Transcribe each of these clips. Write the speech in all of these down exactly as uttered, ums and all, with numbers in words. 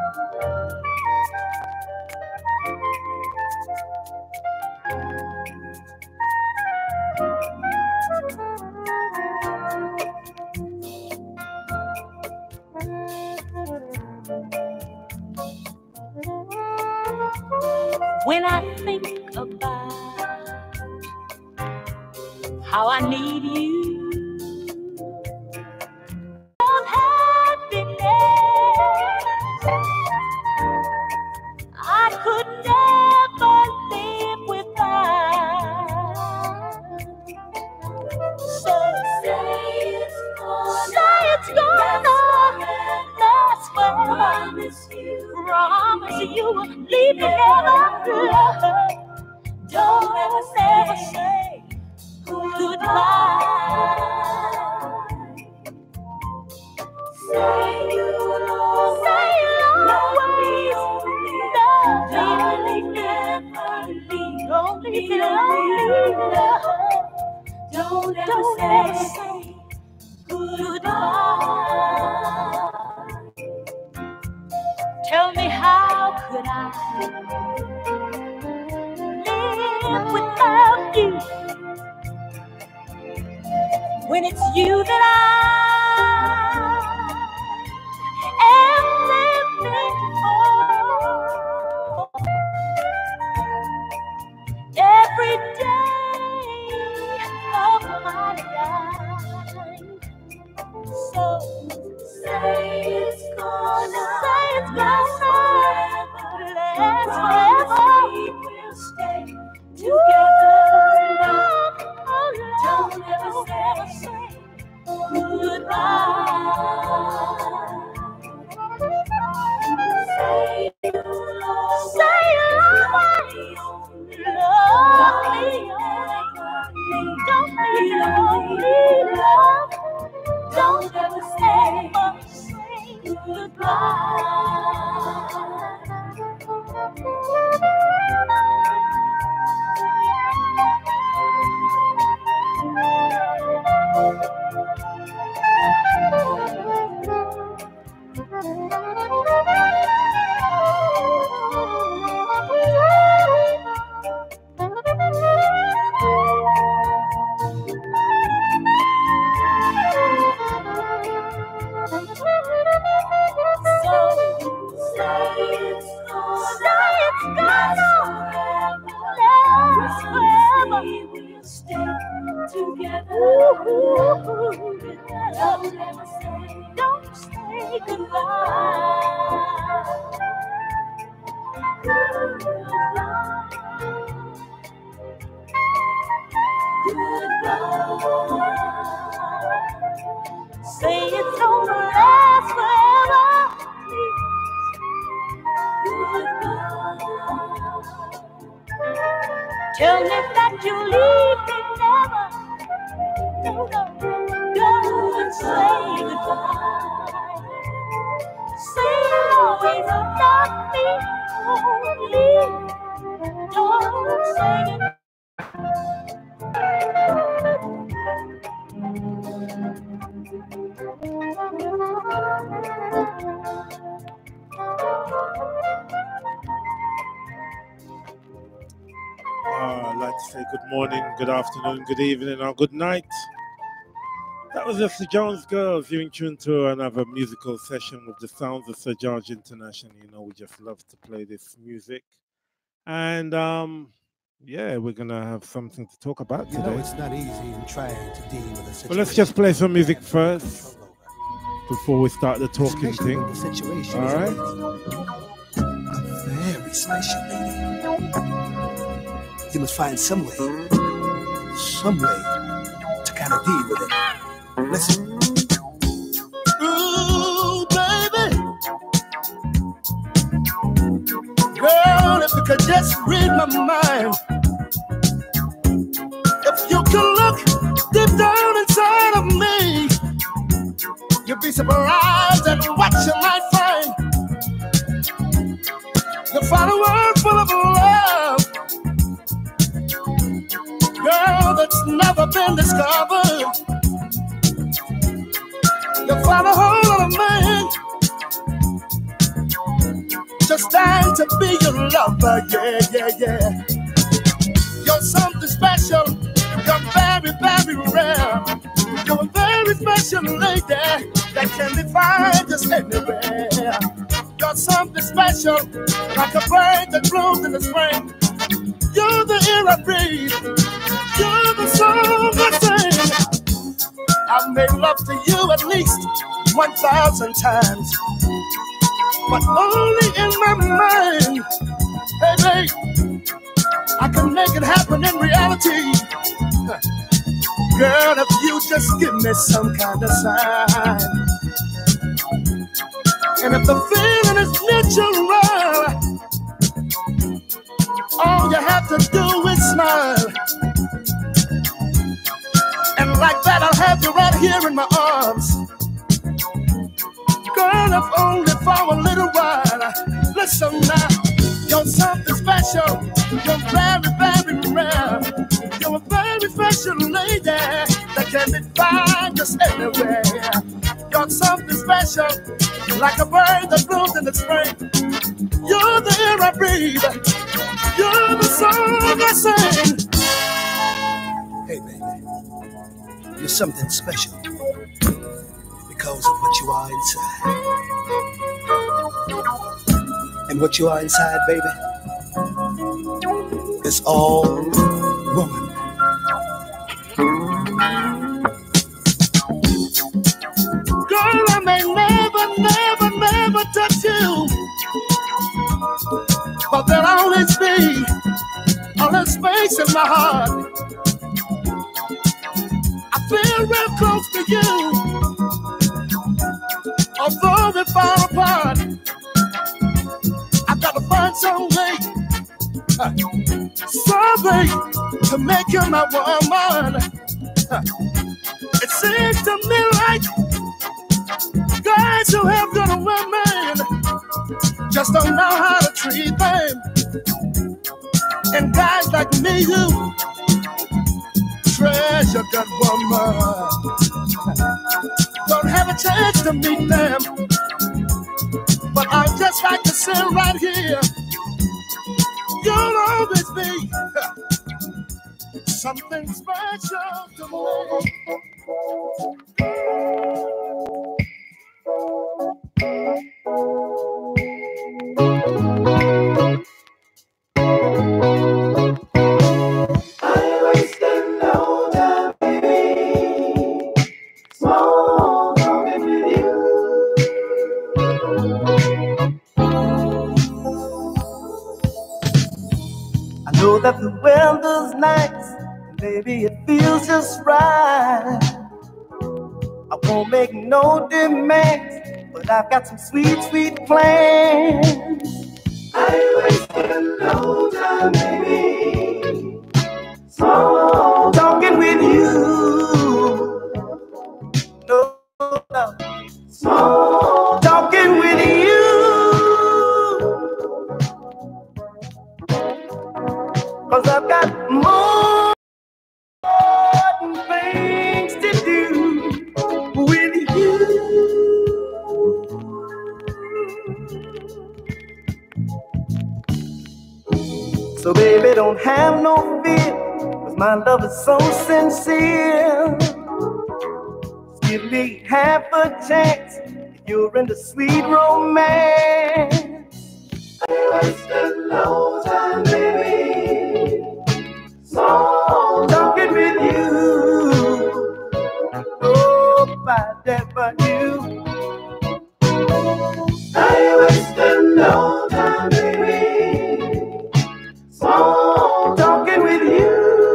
When I think about how I need you, of happiness, I could never live without. So say it's gonna, say it's gonna last forever. Promise you, promise you will leave me never. Love. Don't ever say, say goodbye. Say you'll always, say you'll always love me. Never leave, don't leave me love. Don't ever don't say, ever say goodbye. Tell me, how could I live without you when it's you that I am living for? Every day of my life. So say it's gonna, say it's gonna last forever. We will stay together. Don't ever say goodbye. Say you'll always, say you'll always love me. Don't be lonely, love. Don't ever say, say goodbye. Say it's gonna last forever. Tell me that you leave me never. No, no, don't say goodbye. Say you'll always love me only. Don't say goodbye. Uh, I'd like to say good morning, good afternoon, good evening, or good night. That was the Sir Jones Girls. You're in tune to another musical session with the sounds of Sir George International. You know, we just love to play this music. And um, yeah, we're going to have something to talk about today. You know, it's not easy in trying to deal with a situation. But let's just play some music first before we start the talking Especially thing. The situation all right? A very special lady. You must find some way, some way to kind of deal with it. Listen. Ooh, baby. Girl, if you could just read my mind. If you could look deep down inside of me, you'll be surprised at what you might find. You'll find a world full of love, girl, that's never been discovered. You'll find a whole lot of men just dying to be your lover, yeah, yeah, yeah. You're something special, you're very, very rare. You're a very special lady that can be found just anywhere. You're something special, like a bird that blooms in the spring. You're the air I breathe, you're the song I sing. I've made love to you at least one thousand times, but only in my mind. Baby, I can make it happen in reality. Girl, if you just give me some kind of sign, and if the feeling is natural, all you have to do is smile. And like that, I'll have you right here in my arms. Girl, if only for a little while. Listen now, you're something special. You're very, very rare. You're a very special lady that can be found just anywhere. You're something special, like a bird that blooms in the spring. You're the air I breathe. You're the song I sing. Hey, baby, you're something special because of what you are inside. And what you are inside, baby, is all woman. Girl, I may never, never, never touch you, but there'll always be all that space in my heart. I feel real close to you, although we're far apart. I gotta find some way, uh, some way to make you my woman. Uh, it seems to me like guys who have good women just don't know how to treat them, and guys like me who treasure good woman don't have a chance to meet them. But I just like to sit right here. You'll always be something special to me. I wasted no time, baby. Small talking with you. I know that the weather's nice, baby, it feels just right. I won't make no demands, but I've got some sweet, sweet plans. I wasted no time, baby. Small talking with you. No, no. Small talking with you. Cause I've got more important things to do with you. So baby, don't have no fear, cause my love is so sincere. Give me half a chance if you're into sweet romance. I wasted no time, baby. So talking with you. Oh, by that, but you. I wasted no time, baby. So talking with you.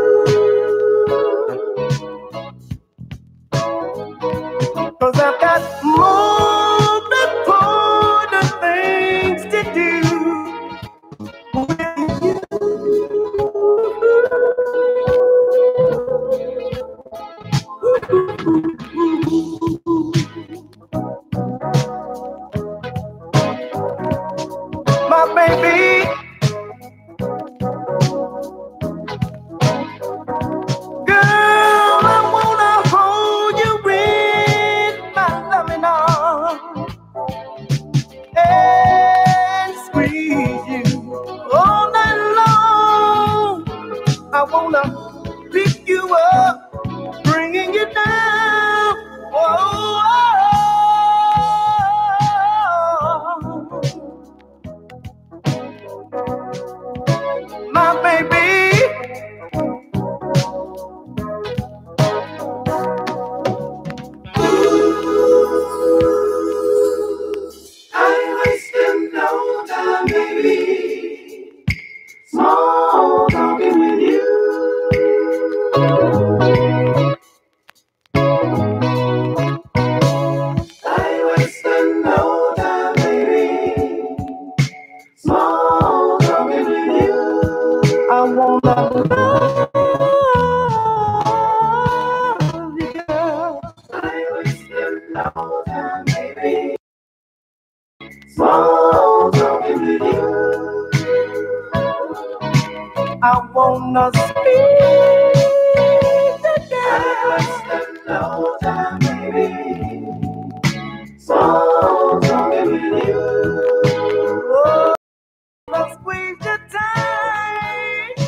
Cause I've got more important things to do with you. My baby, girl, I wanna hold you in my loving arms and squeeze I wanna speak today. Slow down, baby. So talking with you. Oh, I'll squeeze you tight.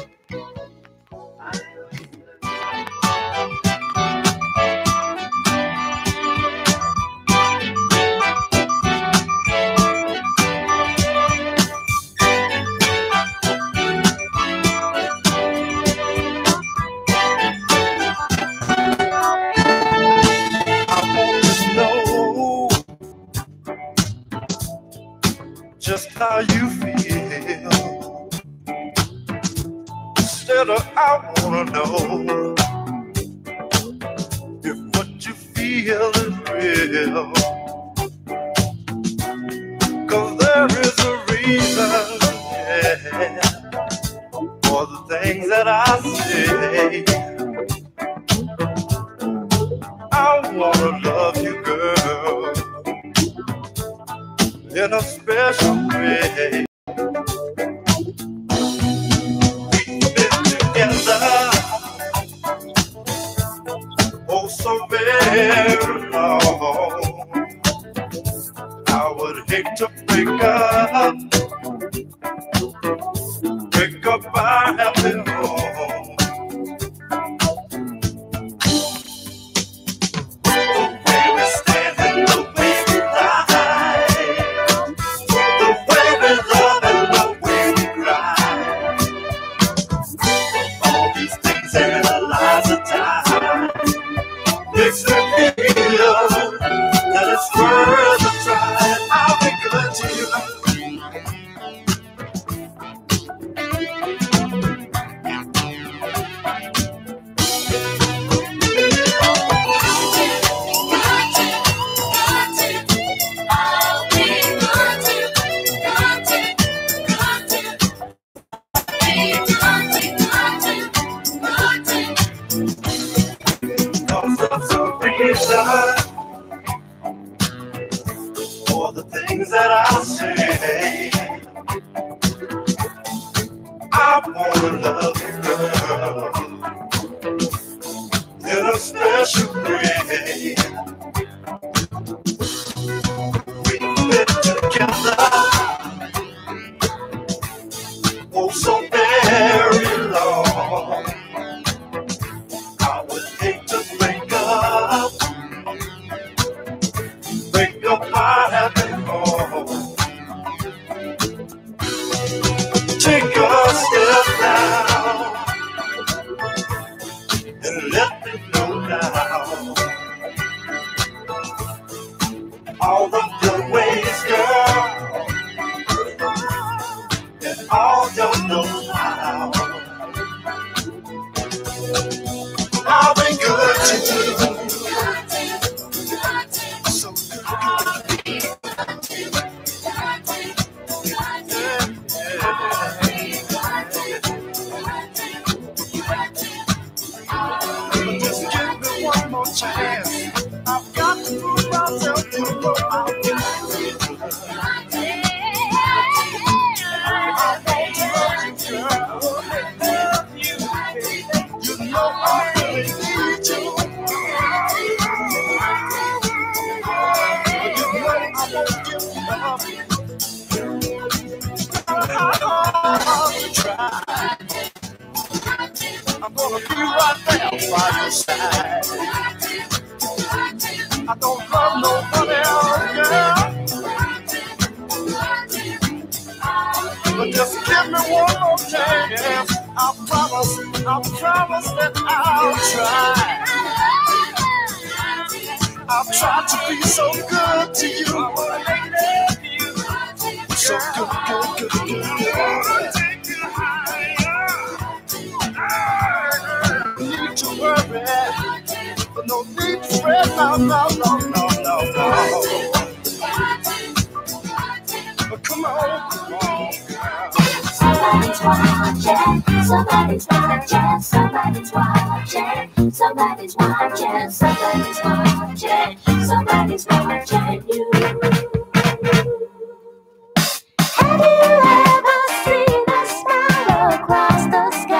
Just how you feel. Instead of I wanna know if what you feel is real. Cause there is a reason, yeah, for the things that I say. I wanna love you, girl, in a special way. We've been together oh so very long. I would hate to break up, break up our happy home. The way we stand and the way we lie, the way we love and the way we cry, all these things analyze the time, makes me feel that it's worth a try. I'll be good to you. For the things that I say, I wanna love you, girl, in a special way. We've been together oh so very long. I would hate to break up, break up our happy home. Take a step now and let me know now all of your ways, girl, and all your know-how. I'll be good to you. So good. Just give me one more chance. I've got to prove myself to you. I'll be good. I want to love you, girl. I love you, baby. You know I really need you. You know I won't give you up. I'll try. I'm gonna be right there by your side. I don't love nobody else, girl. But just give me one more chance. I promise, I promise that I'll try. I'll try to be so good to you. So good, good, good, good. Take you higher. Need to worry, but no need to fret. No, no, no, no, no, no. But come on, come on. Somebody's watching, somebody's watching, somebody's watching, somebody's watching, somebody's watching, somebody's watching you. Have you ever seen a smile across the sky?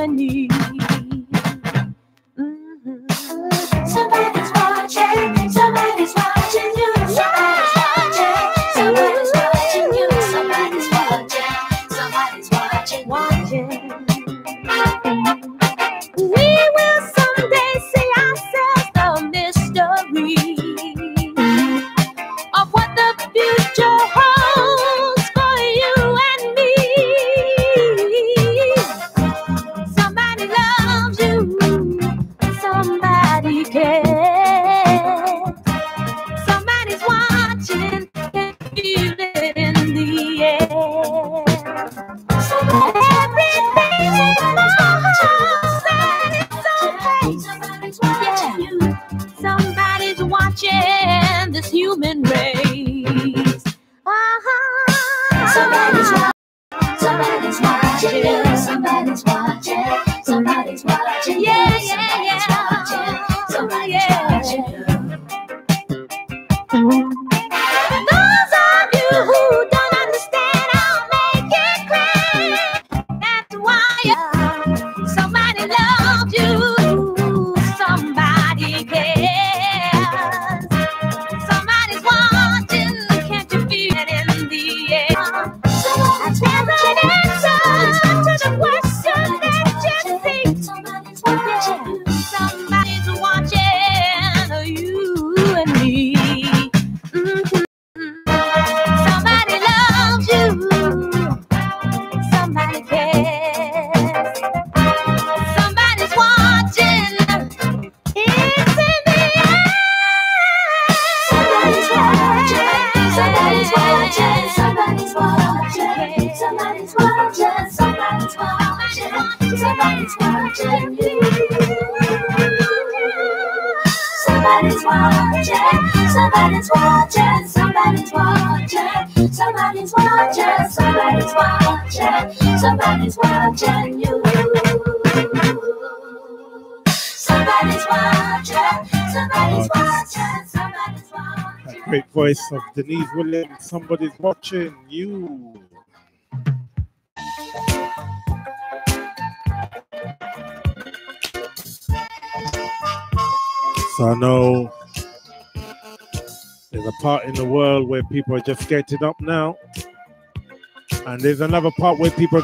and me. Mm-hmm. Somebody's watching, somebody's watching you. Somebody's watching, somebody's watching you. Somebody's watching, somebody's watching, watching. We will someday see ourselves the mystery of what the future holds for you and me. Somebody loves you, somebody cares, somebody's watching, can feel it in the air. Everything's in my heart, said it's okay. Somebody's watching you, somebody's watching this human race. Uh-huh. Somebody's watching, somebody's watching you, somebody's watching, somebody's watching, yeah, yeah, yeah, somebody's watching you. Those of you who don't understand, I'll make it clear. That's why somebody loves you, somebody cares, somebody's watching, can't you feel it in the air? There's an answer to the question that you see. Somebody's watching, somebody's watching you and me. Mhm. Somebody loves you, somebody cares, somebody's watching, it's in the air. Somebody's watching, somebody's watching, somebody's watching, somebody's watching, somebody's watching, somebody's watching you. Somebody's watching, somebody's watching, somebody's watching, somebody's watching, somebody's watching, somebody's watching you. Somebody's watching, somebody's watching, somebody's watching. That great voice of Denise Williams. Somebody's watching you. So I know there's a part in the world where people are just getting up now, and there's another part where people.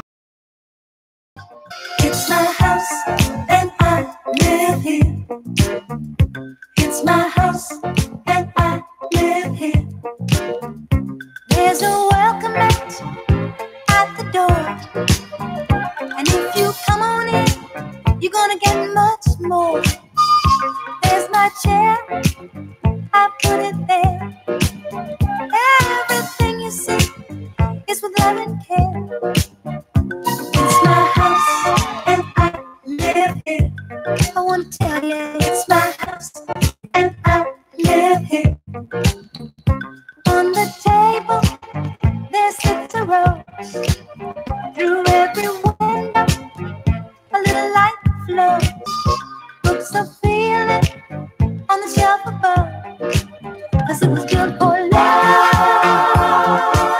It's my house and I live here. It's my house and I live here. There's a welcome mat at the door, and if you come on in, you're gonna get much more. There's my chair, I put it there. Everything you see is with love and care. It's my house and I live here. I want to tell you, it's my house and I live here. On the table, there sits a rose. Through every window, a little light flows. Books are feeling on the shelf above, 'cause it was built for love.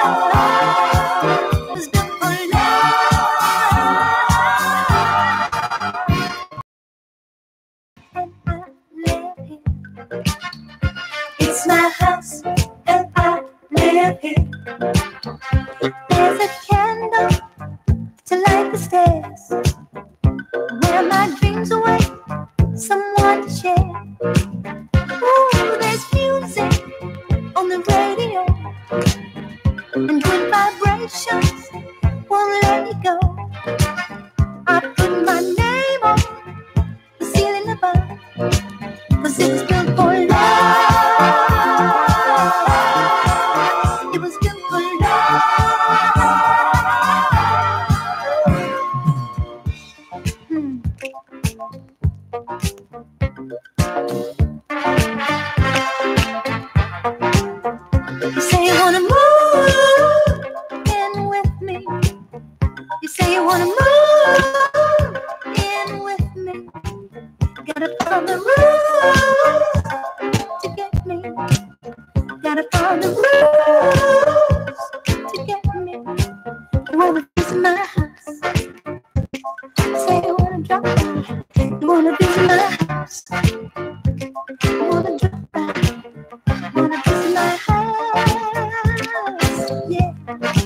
It was built for love. And I live here. It's my house and I live here. There's a candle to light the stairs, where my dreams await someone to share. Ooh, there's music on the radio, and good vibrations won't let me go. I put my name on the ceiling above, 'cause it was built for love. It was built for love. Hmm. You say you wanna move in with me. You say you wanna move in with me. Gotta follow the rules to get me. Gotta follow the rules to get me. You wanna visit my house. Say you wanna drop by. Wanna be my house. Wanna drop by. Wanna be my house. Yeah.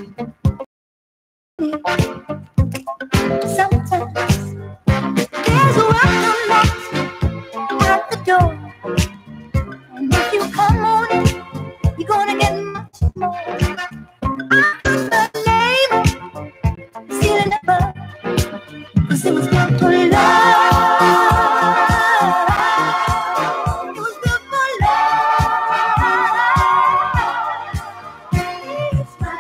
Sometimes there's a welcome mat at the door, and if you come on in, you're gonna get much more. I'm the neighbor, stealing the bug, 'cause it was built for love. It was built for love. It's my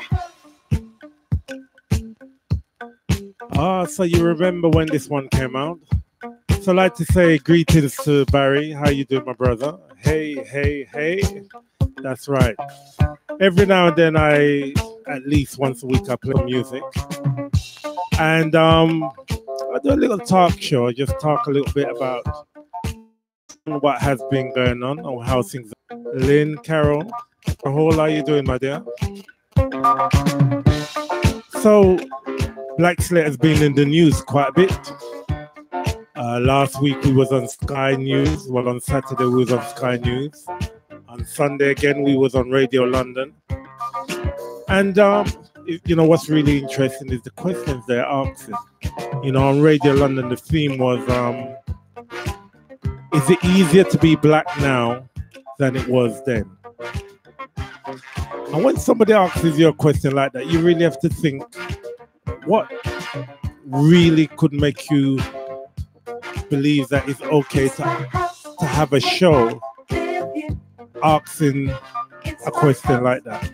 house. Ah, so you remember when this one came out? So I'd like to say greetings to Barry. How you doing, my brother? Hey, hey, hey. That's right. Every now and then I, at least once a week, I play music. And um, I do a little talk show. I just talk a little bit about what has been going on or how things are. Lynn, Carol, how are you doing, my dear? So, Black Slate has been in the news quite a bit. Uh, last week we was on Sky News. Well, on Saturday we was on Sky News. On Sunday again we was on Radio London. And um, it, you know what's really interesting is the questions they're asking. You know, on Radio London the theme was, um, is it easier to be black now than it was then? And when somebody asks you a question like that, you really have to think, what really could make you believe that it's okay to, to have a show asking a question like that?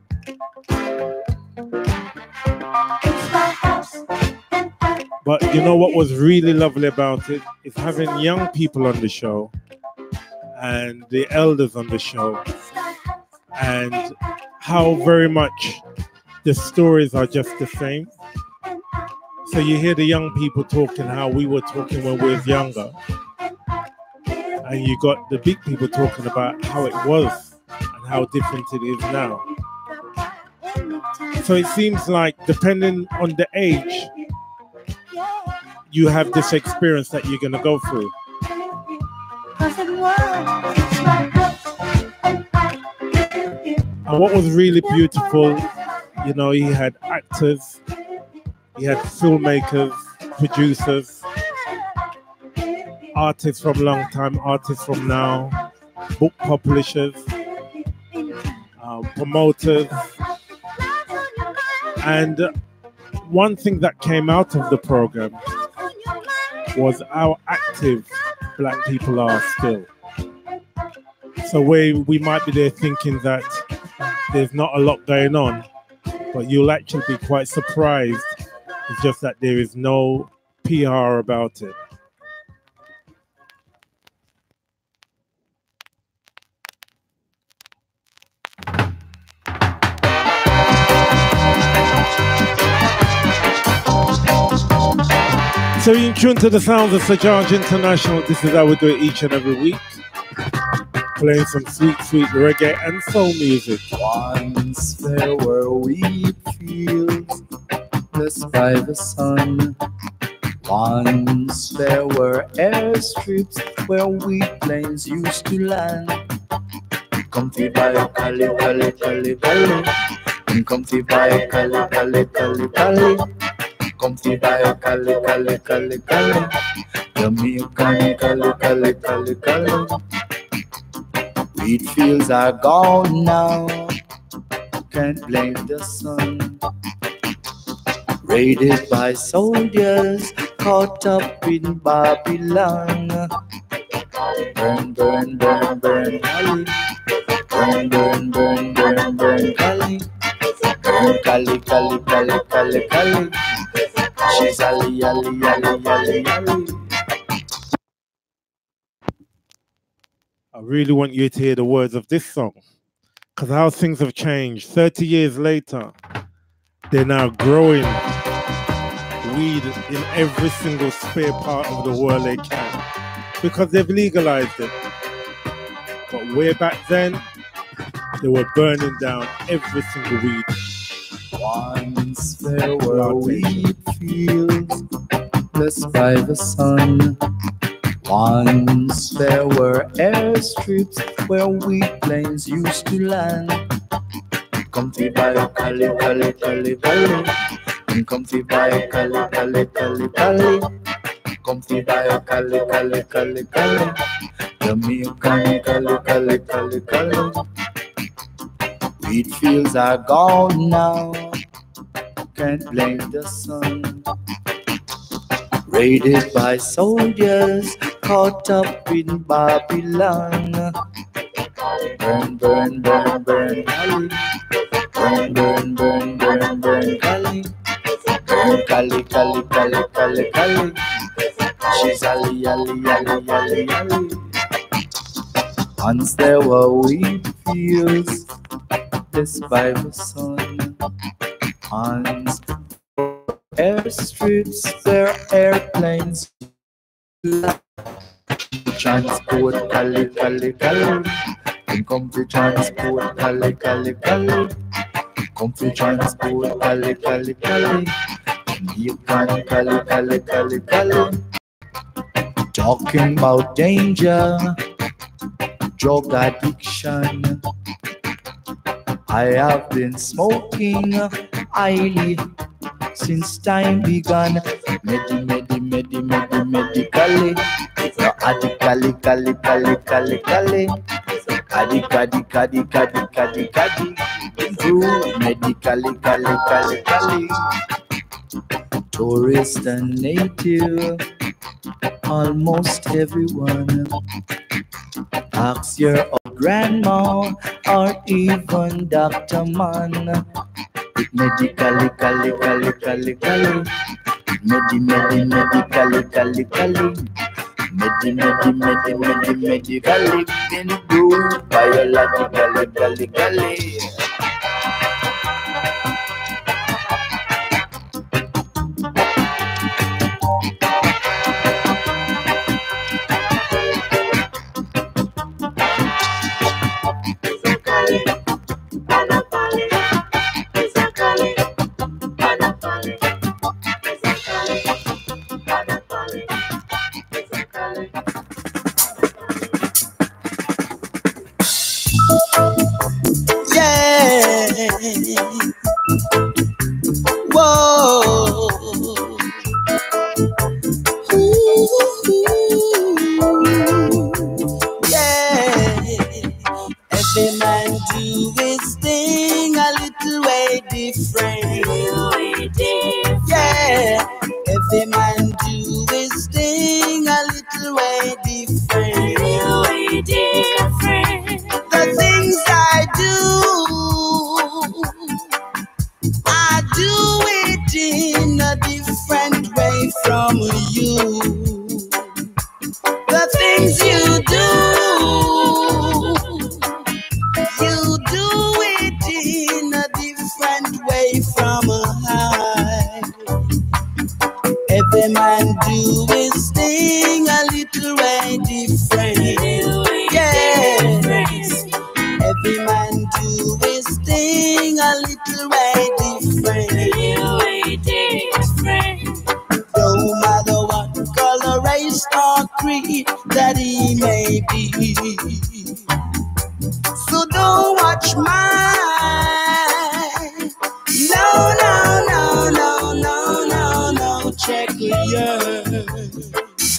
But you know what was really lovely about it is having young people on the show and the elders on the show, and how very much the stories are just the same. So you hear the young people talking how we were talking when we was younger, and you got the big people talking about how it was and how different it is now. So it seems like depending on the age, you have this experience that you're going to go through. And what was really beautiful, you know, he had actors, he had filmmakers, producers, artists from long time, artists from now, book publishers, uh, promoters. And one thing that came out of the program was how active black people are still. So we, we might be there thinking that there's not a lot going on, but you'll actually be quite surprised. It's just that there is no P R about it. So you're in tune to the sounds of Sir George International. This is how we do it each and every week. Playing some sweet, sweet reggae and soul music. Once there were wheat fields blessed by the sun. Once there were airstrips where wheat planes used to land. Comfy by a cali, cali, cali, cali. Comfy by a cali, cali, cali, cali. Comfy by a cali, cali, cali, cali. Jamaican cali, cali, cali, cali. Wheat fields are gone now, can't blame the sun. Raided by soldiers, caught up in Babylon. Burn, burn, burn, burn, Cali. Burn, burn, burn, burn, burn, Cali. Burn, Cali, Cali, Cali, Cali, Cali. She's Ali, Ali, Ali, Ali, Ali. I really want you to hear the words of this song, because how things have changed. thirty years later, they're now growing weed in every single spare part of the world they can, because they've legalized it. But way back then, they were burning down every single weed. Once there were wheat fields blessed by the sun. Once there were airstrips where wheat planes used to land. Comfy by Cali, Cali, Cali, Cali. Comfy by Cali, Cali, Cali, Cali. Comfy by Cali, Cali, Cali, Cali. Jamaican Cali, Cali, Cali, Cali. Wheat fields are gone now. Can't blame the sun. Raided by soldiers caught up in Babylon. Burn, burn, burn, burn, Cali. Burn, burn, burn, burn, burn, Cali. Burn, Cali, Cali, Cali, Cali, Cali. She's Ali, Ali, Ali, Ali, Ali. Once there were wheat fields, blessed by the sun. Once airstrips where airplanes transport Cali, Cali, Cali. Come to transport Cali, Cali, Cali. Come to transport Cali, Cali, Cali. You can Cali, Cali, Cali, Cali. Talking about danger, drug addiction. I have been smoking highly since time began. Medi, medi, medi, medi, medically. No addically, cali, cali, cali, cali. Cadi, cadi, cadi, cadi, cadi, cadi. Through medically, cali, cali, cali. Tourist and native, almost everyone. Ask your old grandma or even Doctor Man. Medically, cali, cali, cali, cali. Medi, medi, medically, cali, cali. Medi, medi, medi, medi, medically. Then do biologically, cali, cali. Whoa. Ooh, yeah. Every man do his thing a little way different. Yeah. Every man do his thing a little way different. The things I do, I do it in a different way from you. The things you do, you do it in a different way from I. Every man do his thing a little way different. Yes. Every man do his thing a little way different. No matter what color, race, or creed that he may be. So don't watch mine. No, no, no, no, no, no, no. Check yours.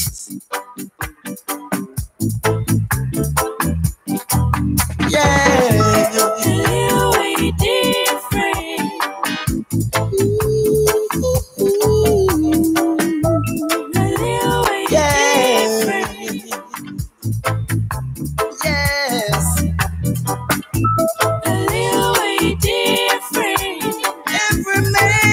Yeah. Really different. Yeah. Yes. A little way different. Every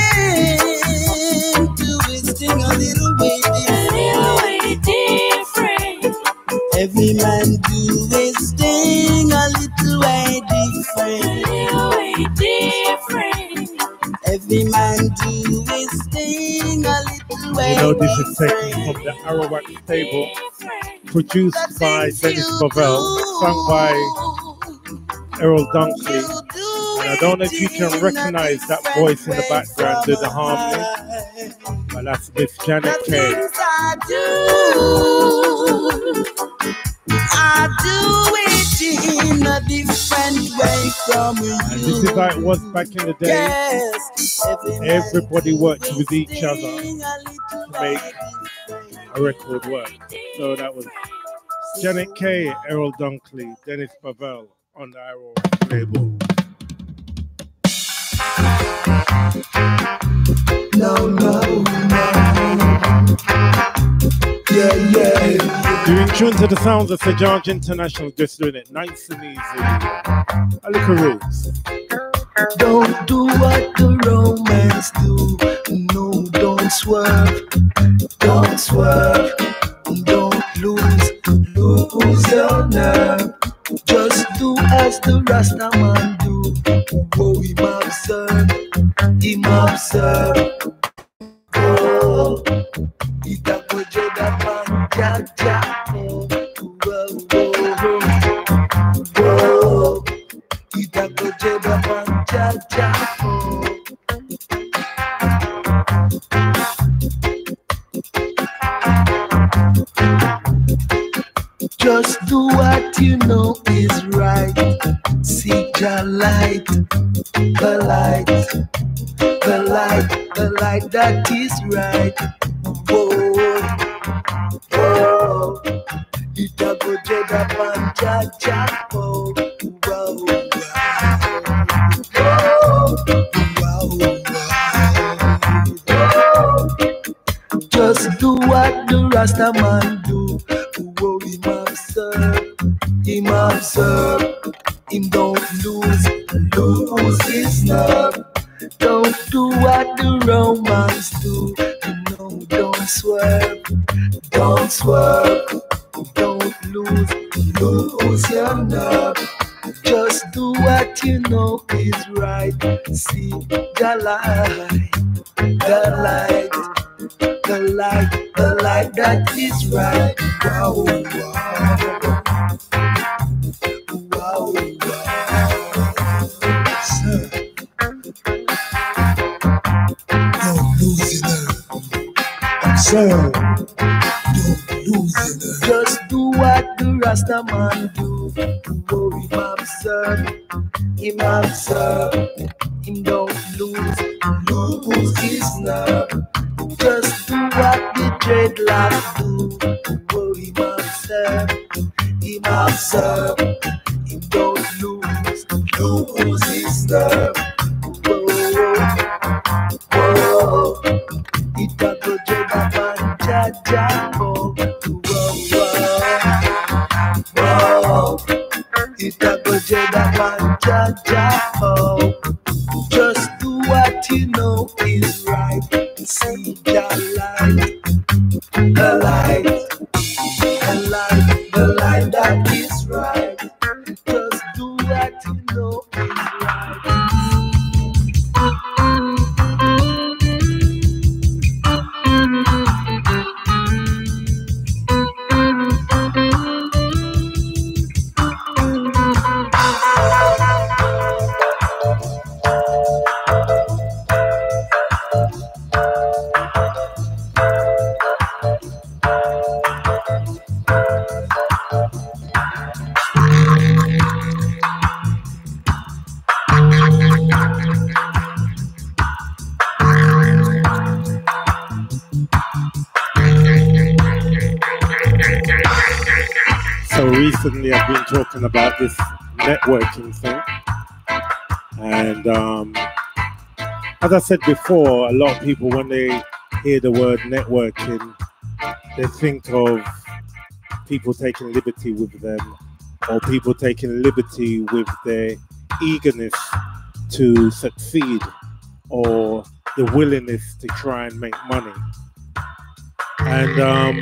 man do his thing a little way different. A little way different. Every man do his thing a little way different. A little way different. Every man do his thing a little way different. You know, this is taken from the Arawak Table, produced by Dennis Bovell, sung by Errol Dunkley. And I don't know if you can recognize that voice in the background to the harmony. But that's Miss Janet The K. things I do, I do it in a different way from you. And this is how it was back in the day. Yes, every Everybody night worked with each sing other a to little make bit. a record work. So that was Janet K, Errol Dunkley, Dennis Pavel on the Arrow label. No, no, no. Yeah, yeah. You're in tune to the sounds of Sir George International, just doing it nice and easy. A little roots. Don't do what the Romans do. No, don't swerve. Don't swerve. Don't lose. Lose your nerve. Just do as the Rasta man do. Oh, him observe. Him observe. Oh, ita koje da panja ja. Oh, oh, oh, oh. Ita koje da panja ja. Oh. Just do what you know is right. Seek your light, the light, the light, the light that is right. Oh, oh, ita goje da panja japo. Wow, wow, wow, wow. Just do what the Rasta man do. Oh, him observe, him observe, him don't lose, lose his nerve. Don't do what the Romans do. No, don't swerve, don't swerve, don't lose, lose your nerve. Just do what you know is right. See the light, the light, the light, the light that is right. Wow, wow, wow, wow. Sir, don't lose your nerve. Sir, don't lose your nerve. Just do what the Rasta man do. Oh, him observe, him observe, him don't lose, lose his nerve. Just do what the dreadlocks do. Oh, him observe, him observe, him don't lose, lose his nerve. Whoa, whoa, ita goje da panja jambo. Whoa, ita goje da panja jambo. Just do what you know is right. See the light, the light, the light, the light that is right. Just do what you know is right. So recently I've been talking about this networking thing. And um, as I said before, a lot of people, when they hear the word networking, they think of people taking liberty with them, or people taking liberty with their eagerness to succeed, or the willingness to try and make money. And um,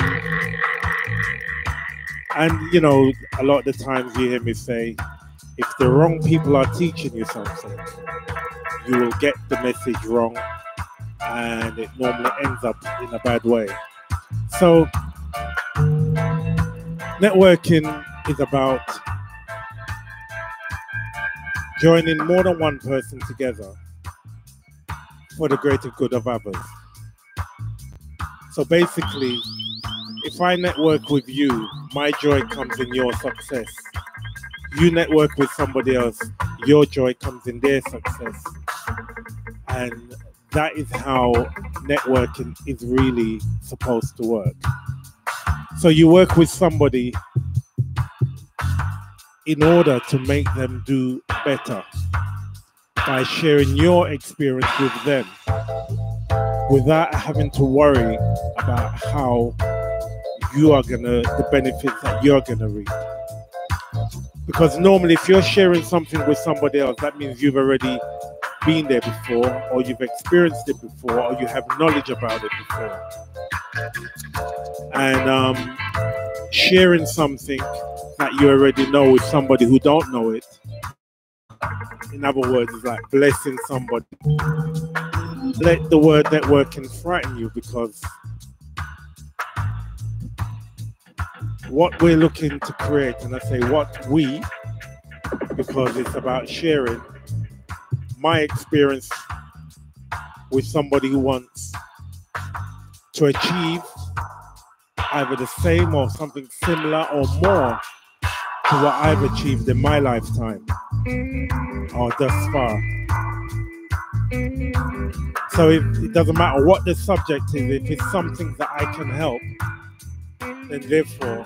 and you know, a lot of the times you hear me say, if the wrong people are teaching you something, you will get the message wrong, and it normally ends up in a bad way. So networking is about joining more than one person together for the greater good of others. So basically, if I network with you, my joy comes in your success. You network with somebody else, your joy comes in their success. And that is how networking is really supposed to work. So you work with somebody in order to make them do better by sharing your experience with them without having to worry about how you are gonna, the benefits that you're gonna reap. Because normally if you're sharing something with somebody else, that means you've already been there before, or you've experienced it before, or you have knowledge about it before. And um, sharing something that you already know with somebody who don't know it, in other words, is like blessing somebody. Let the word networking frighten you, because what we're looking to create, and I say what we, because it's about sharing my experience with somebody who wants to achieve either the same or something similar or more to what I've achieved in my lifetime or thus far. So it, it doesn't matter what the subject is, if it's something that I can help, then therefore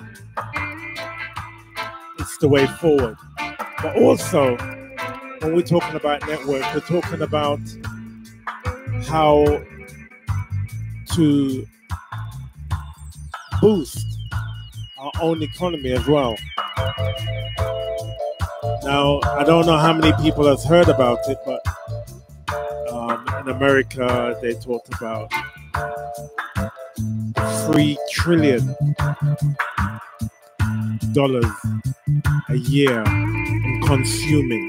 it's the way forward. But also, when we're talking about network, we're talking about how to boost our own economy as well. Now, I don't know how many people have heard about it, but um, in America, they talked about three trillion dollars a year in consuming,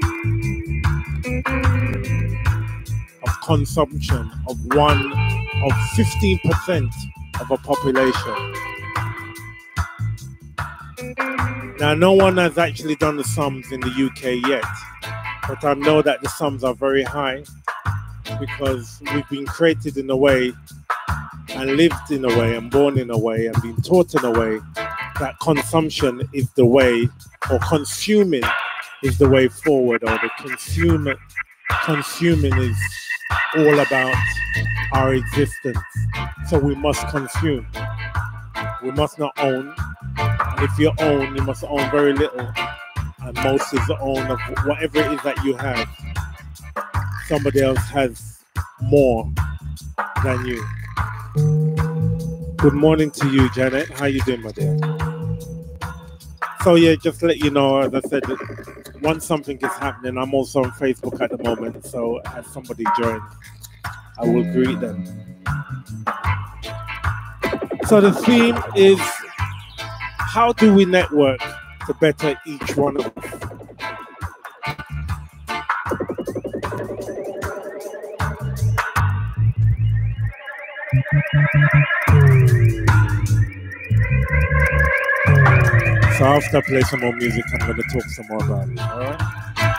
of consumption of one of fifteen percent of a population. Now, no one has actually done the sums in the U K yet, but I know that the sums are very high because we've been created in a way and lived in a way and born in a way and been taught in a way that consumption is the way, or consuming is the way forward, or the consumer consuming is all about our existence. So we must consume. We must not own. And if you own, you must own very little. And most is the own of whatever it is that you have. Somebody else has more than you. Good morning to you, Janet. How you doing, my dear? So yeah, just to let you know, as I said, once something is happening, I'm also on Facebook at the moment. So as somebody joins, I will greet them. So the theme is, how do we network to better each one of us? So after I play some more music, I'm going to talk some more about it, all right?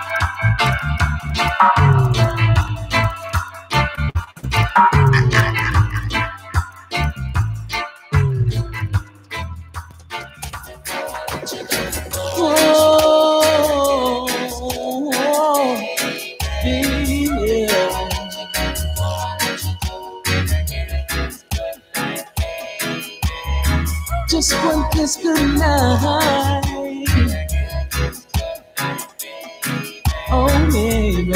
Just one kiss goodnight. Oh, baby.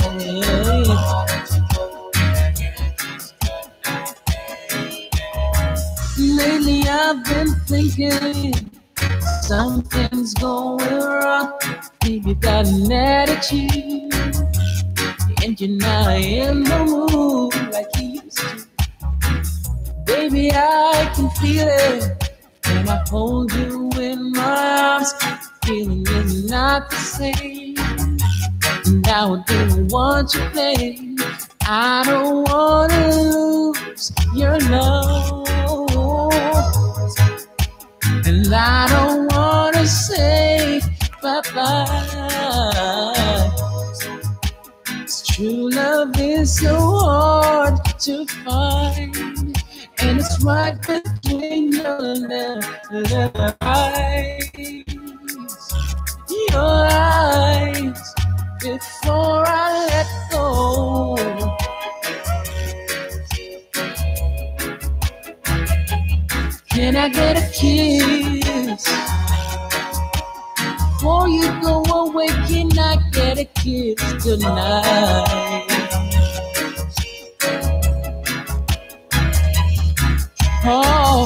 Lately I've been thinking something's going wrong. Maybe you got an attitude and you're not in the mood like you used to. Baby, I can feel it. When I hold you in my arms, feeling is not the same. Now I don't want you, babe. I don't want to lose your love, and I don't want to say bye-bye. True love is so hard to find, and it's right between your eyes, your eyes, before I let go. Can I get a kiss? Before you go away, can I get a kiss tonight? Oh,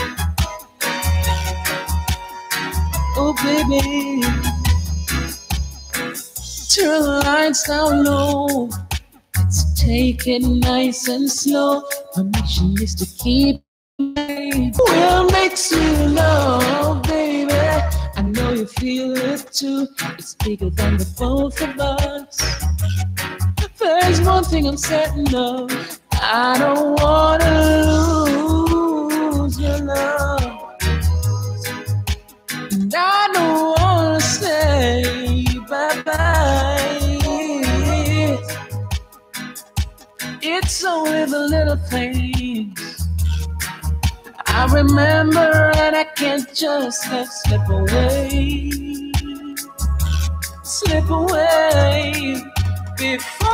oh baby, turn the lights down low. Let's take it nice and slow. My mission is to keep me. We'll make sweet love, baby. I know you feel it too. It's bigger than the both of us. There's one thing I'm certain of. I don't wanna lose your love, and I don't wanna say bye-bye. It's only the little things I remember, and I can't just let slip away, slip away before.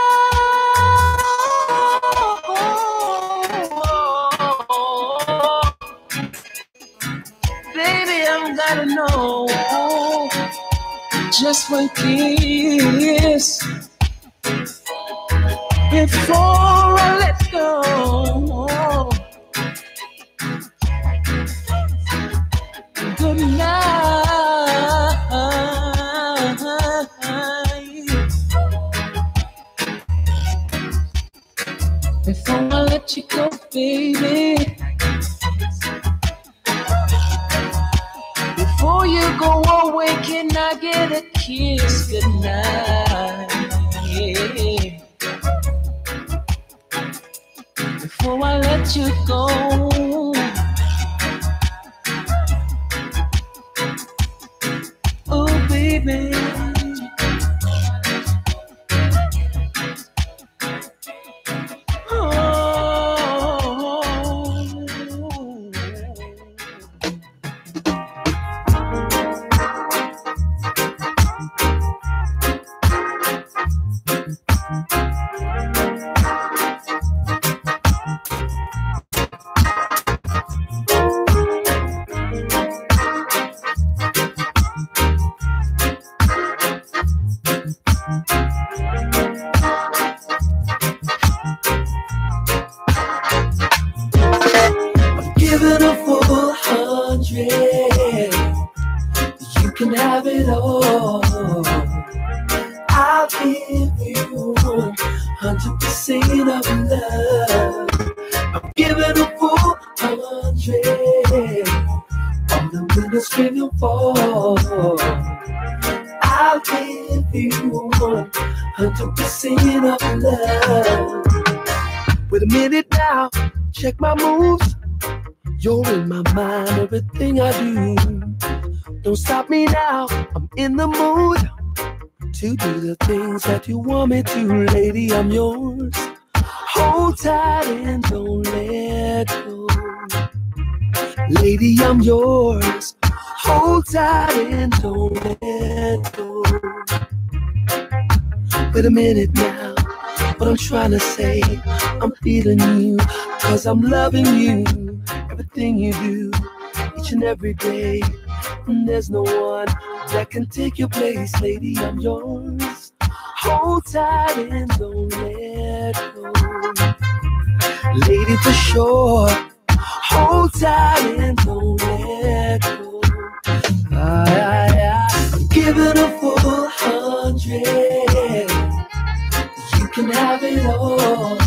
Baby, I've gotta know just one kiss before I let go. Good night. Before I let you go, baby. Before you go away, can I get a kiss goodnight? Yeah. Before I let you go. Oh, baby. Wait a minute now, check my moves. You're in my mind, everything I do. Don't stop me now, I'm in the mood to do the things that you want me to. Lady, I'm yours. Hold tight and don't let go. Lady, I'm yours. Hold tight and don't let go. Wait a minute now, what I'm trying to say, I'm feeling you, cause I'm loving you. Everything you do, each and every day. And there's no one that can take your place. Lady, I'm yours. Hold tight and don't let go. Lady, for sure. Hold tight and don't let go. I, I, I, I'm giving a full hundred. You can have it all.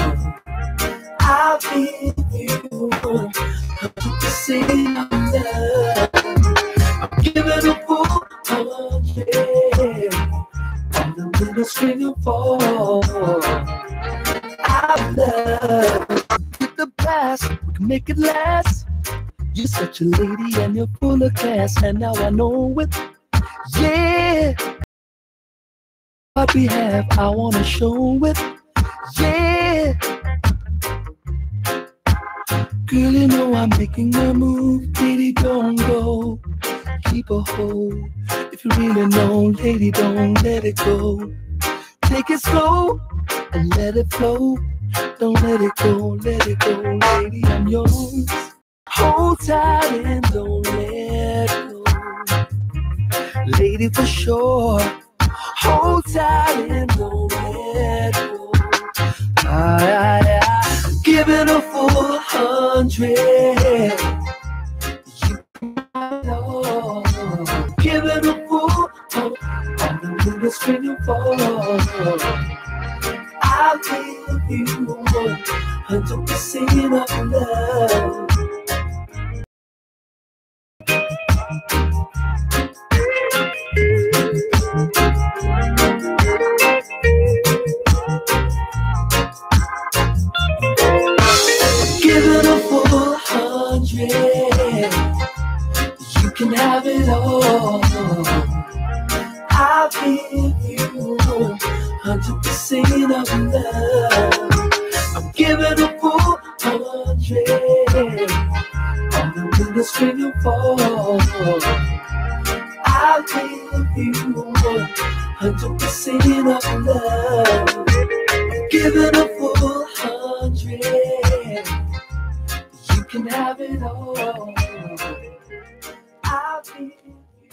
I'll give you one hundred percent of love. I'm giving a full hundred. On the little string of four. I've loved with the past. We can make it last. You're such a lady and you're full of class. And now I know it. Yeah. On behalf, I wanna show it. Yeah. Girl, you know I'm making a move. Lady, don't go. Keep a hold. If you really know, lady, don't let it go. Take it slow and let it flow. Don't let it go, let it go, lady, I'm yours. Hold tight and don't let go. Lady, for sure. Hold tight and don't let go. Aye, aye, aye. Give it a full hundred. You can all. Give it a full hundred. On the little string you fall. I'll give you one hundred percent of love. Give it a full hundred. You can have it all. I'll give you one hundred percent of love. I'm giving a full hundred. On the window string and fall. I'll give you one hundred percent of love. Giving a full hundred. You can have it all. I'll give you.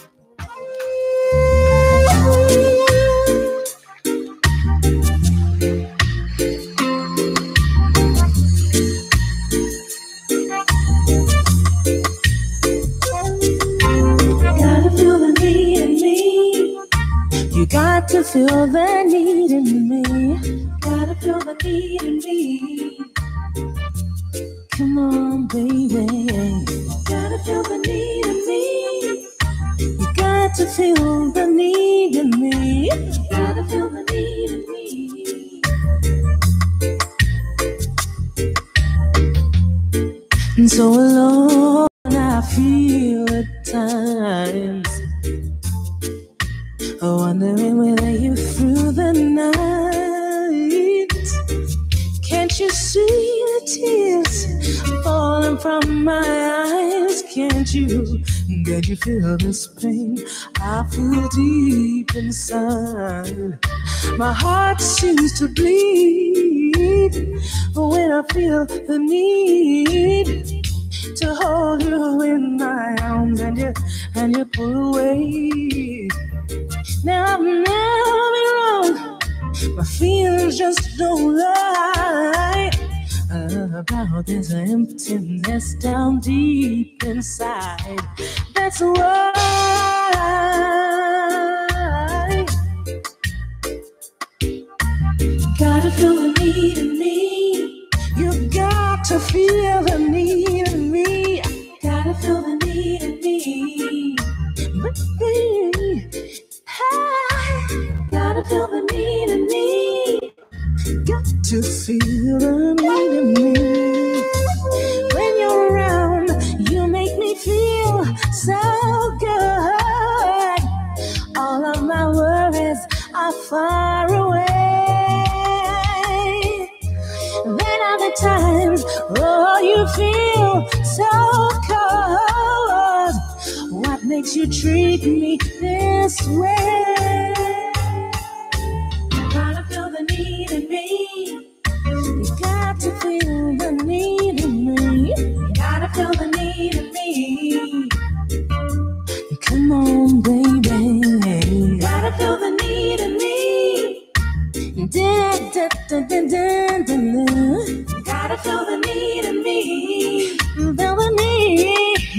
You got to feel the need in me. Gotta feel the need in me. Come on, baby. Gotta feel the need in me. You got to feel the need in me. Gotta feel the need in me. And so alone I feel at times, wondering whether you through the night. Can't you see the tears falling from my eyes? Can't you, can't you feel this pain I feel deep inside? My heart seems to bleed when I feel the need to hold you in my arms and you, and you pull away. Now, now be wrong, my feelings just don't lie about this emptiness down deep inside. That's why gotta feel the need in me. You got to feel the need in me. Gotta feel the need in me. Baby, gotta feel the need in me. Got to feel the need in me. When you're around, you make me feel so good. All of my worries are far away. Then other times, oh, you feel so cold. What makes you treat me this way? Gotta feel the need in me. You got to feel the need in me. You gotta feel the need in me. Come on, baby. Gotta feel the need in me. Da, da, da, da, da, da, da. Gotta feel the need in me. Feel the need.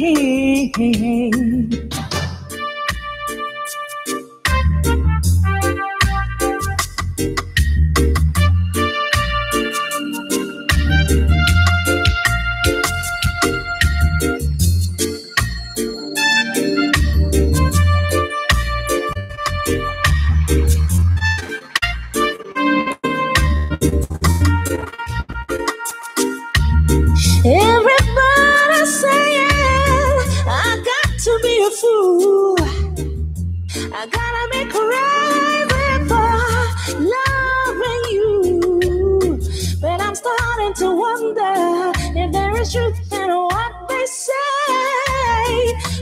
Everybody saying I got to be a fool. I gotta be crazy for loving you. But I'm starting to wonder if there is truth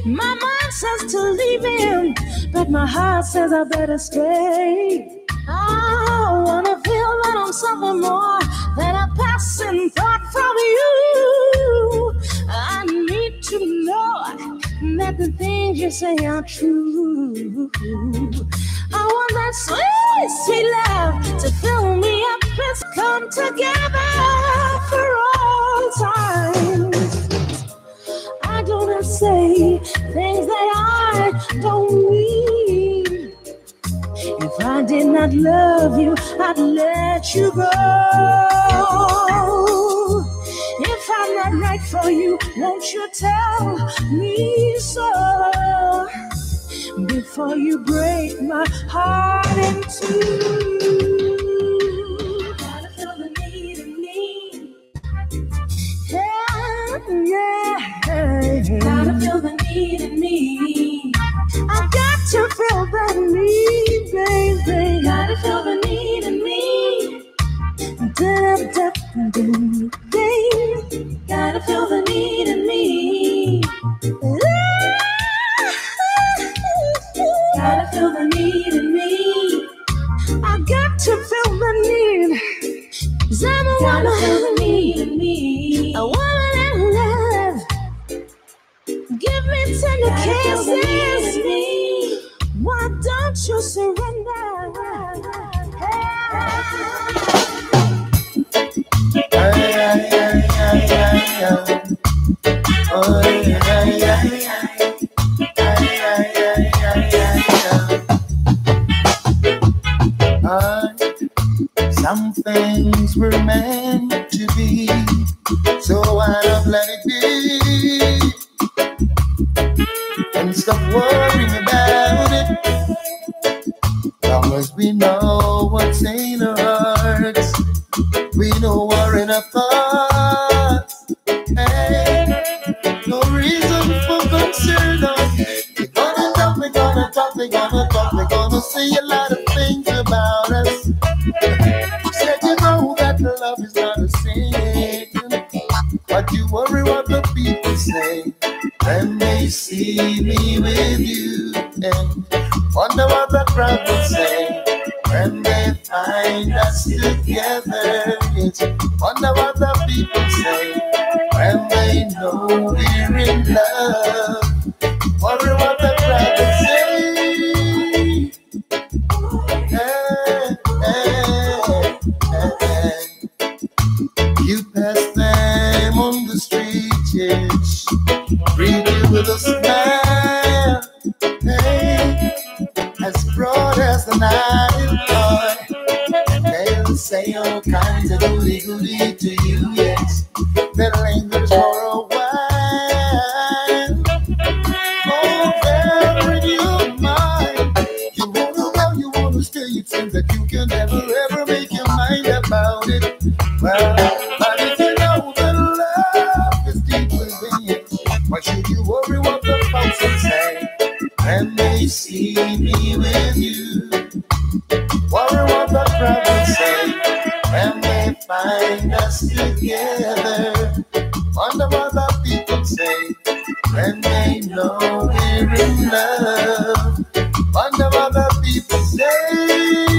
My mind says to leave him, but my heart says I better stay. I wanna feel that I'm something more than a passing thought from you. I need to know that the things you say are true. I want that sweet, sweet love to fill me up. Let's come together for all time. I do not say things that I don't mean. If I did not love you, I'd let you go. If I'm not right for you, won't you tell me so? Before you break my heart in two. Gotta feel the need in me. Yeah, yeah. Gotta feel the need in me. I got to feel the need, baby. Gotta feel the need in me. Da, da, da, da, da. Gotta feel the need in me. Gotta feel the need in me. I got to feel the need. 'Cause I'm a gotta woman. Feel the need in me. A woman in love. Give me tender kisses. Why don't you surrender? Some things were meant to be, so why not let it be? And stop worrying about it. Long as we know what's in our hearts, we know we're in our thoughts. Hey, no reason for concern. We're gonna talk, we're gonna talk, we're gonna talk, we're gonna say a lot of things about us. Said you know that love is not a sin, but you worry what the people say when they see me with you, and wonder what the crowd will say when they find us together. It's wonder what the people say when they know we're in love. Wonder what the crowd will say. Hey, hey, hey. You pass them on the street, yes. Greet you with a smile, hey, as broad as the Nile, boy. And they'll say all kinds of goody goody to you, yes. That lingers for a while. Oh, there in your mind, you wanna go, you wanna stay. It seems that you can never ever make your mind about it. Well, but if you know that love is deep within you, why should you worry what the folks will say when they see me with you? Worry what the crowd will say when they find us together. Wonder what the people say when they know we're in love. Wonder what the people say.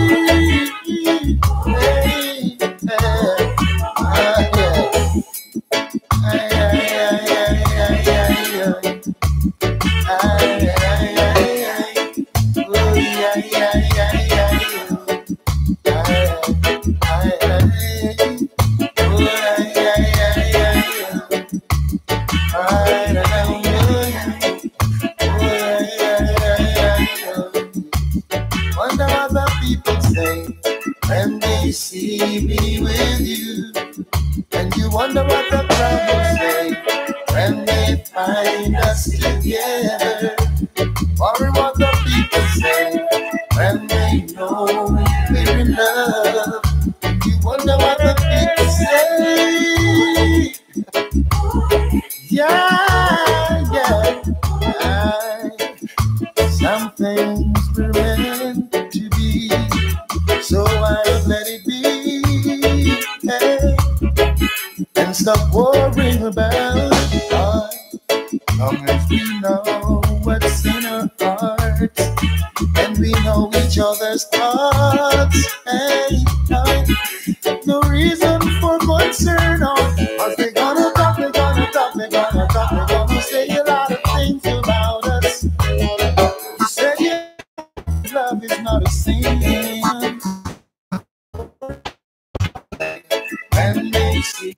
Hey, hey, ah, yeah. Ay, ay, ay, ay, ay, ay, ay. Ay, ay, ay, ay. Oh, yeah, yeah, yeah, yeah, yeah. Ay, ay, ay. Oh, yeah, yeah, yeah, yeah, yeah. Ay, ay, ay, ay. Oh, yeah, yeah, yeah, yeah, yeah. Wonder what the people say when they see me with you. And you wonder what the crowd will say when they find us together. Worry what the people say when they know we're in love. And you wonder what the people say. Yeah, yeah, yeah. Some things were meant to be, so I let it be. Hey. And stop worrying about it. Long as we know know what's in our hearts, and we know each other's thoughts. Hey, hey, no reason for concern. Oh, as they gonna talk, they gonna talk, they gonna talk, they gonna say a lot of things about us. You said yeah, love is not a sin, and they see.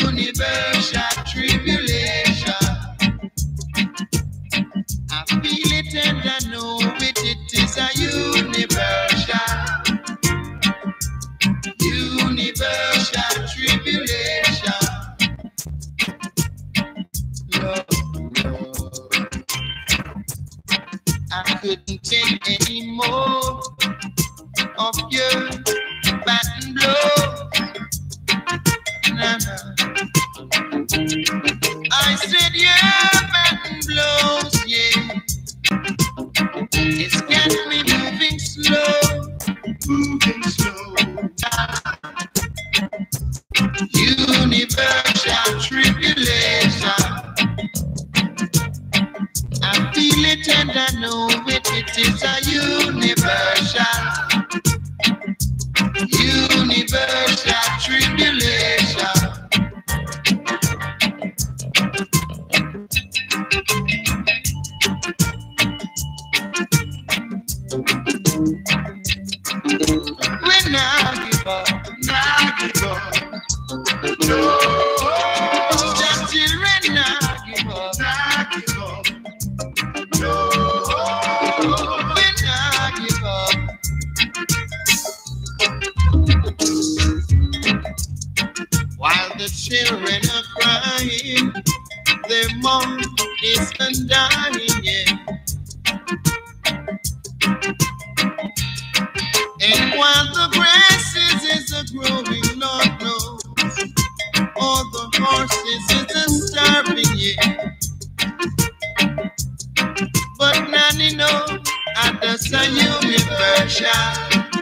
universal tribulation. I feel it and I know it, it is a universal, universal tribulation. Lord, Lord, I couldn't take any more of your bat and blow. Nah, nah. I said your bat and blows, yeah. It's got me moving slow, moving slow. Universal tribulation. I feel it and I know it. It is a universal, universal tribulation. When I give up, now give up. No, just children, now give up, now give up. No, when I give up. While the children are crying, their mom is undying, yeah. And while the grasses is a growing, Lord knows, all the horses is a starving, yeah. But Nanny know, and that's a universal,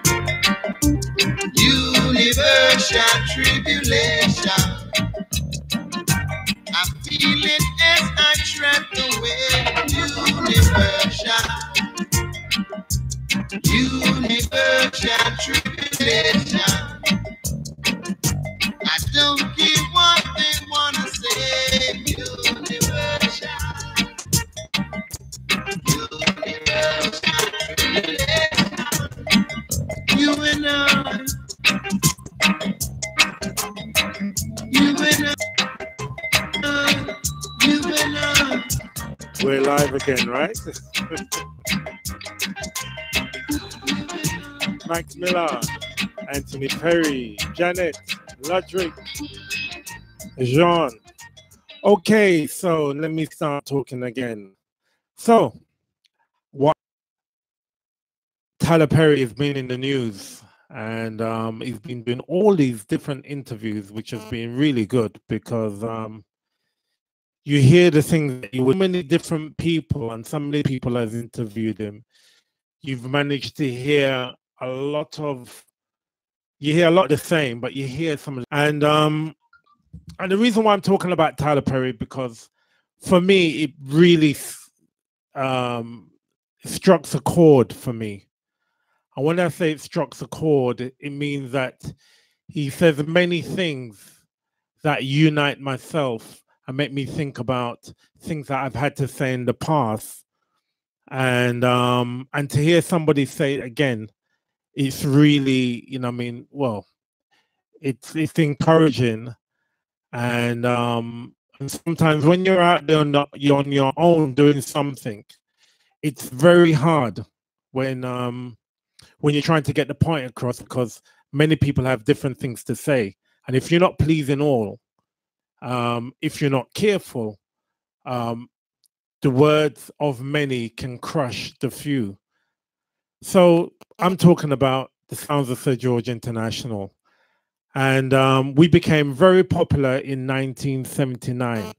universal tribulation. I feel it as I track away, universal, universal tribulation. I don't care what they wanna say, universal, universal tribulation. You and I, you and I, you and I. We're live again, right? Max Miller, Anthony Perry, Janet, Ludwig, Jean. Okay, so let me start talking again. So, what Tyler Perry has been in the news, and um, he's been doing all these different interviews, which has been really good because um, you hear the things that you, with many different people, and so many people have interviewed him. You've managed to hear a lot of, you hear a lot of the same, but you hear some of the, and um, and the reason why I'm talking about Tyler Perry, because for me, it really um, struck a chord for me. And when I say it struck a chord, it, it means that he says many things that unite myself and make me think about things that I've had to say in the past. And um, and to hear somebody say it again, it's really, you know, I mean, well, it's it's encouraging. And um, and sometimes when you're out there on, the, you're on your own doing something, it's very hard when um, when you're trying to get the point across, because many people have different things to say. And if you're not pleasing all, um, if you're not careful, um, the words of many can crush the few. So I'm talking about the Sounds of Sir George International. And um, we became very popular in nineteen seventy-nine.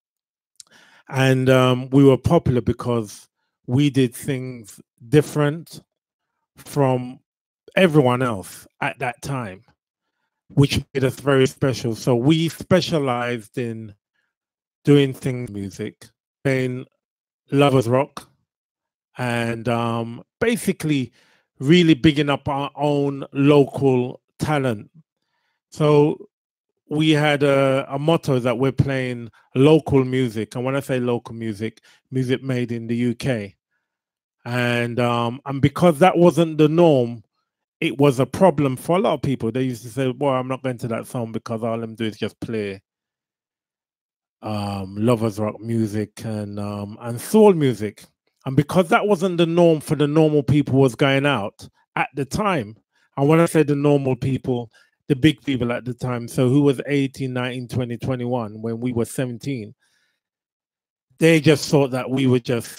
And um, we were popular because we did things different from everyone else at that time, which made us very special. So we specialized in doing things music, playing lovers rock, and um, basically really bigging up our own local talent. So we had a, a motto that we're playing local music. And when I say local music, music made in the U K. And um, and because that wasn't the norm, it was a problem for a lot of people. They used to say, well, I'm not going to that song because all I'm doing is just play um, lovers rock music and um, and soul music. And because that wasn't the norm for the normal people was going out at the time. And when I say the normal people, the big people at the time, so who was eighteen, nineteen, twenty, twenty-one when we were seventeen, they just thought that we were just,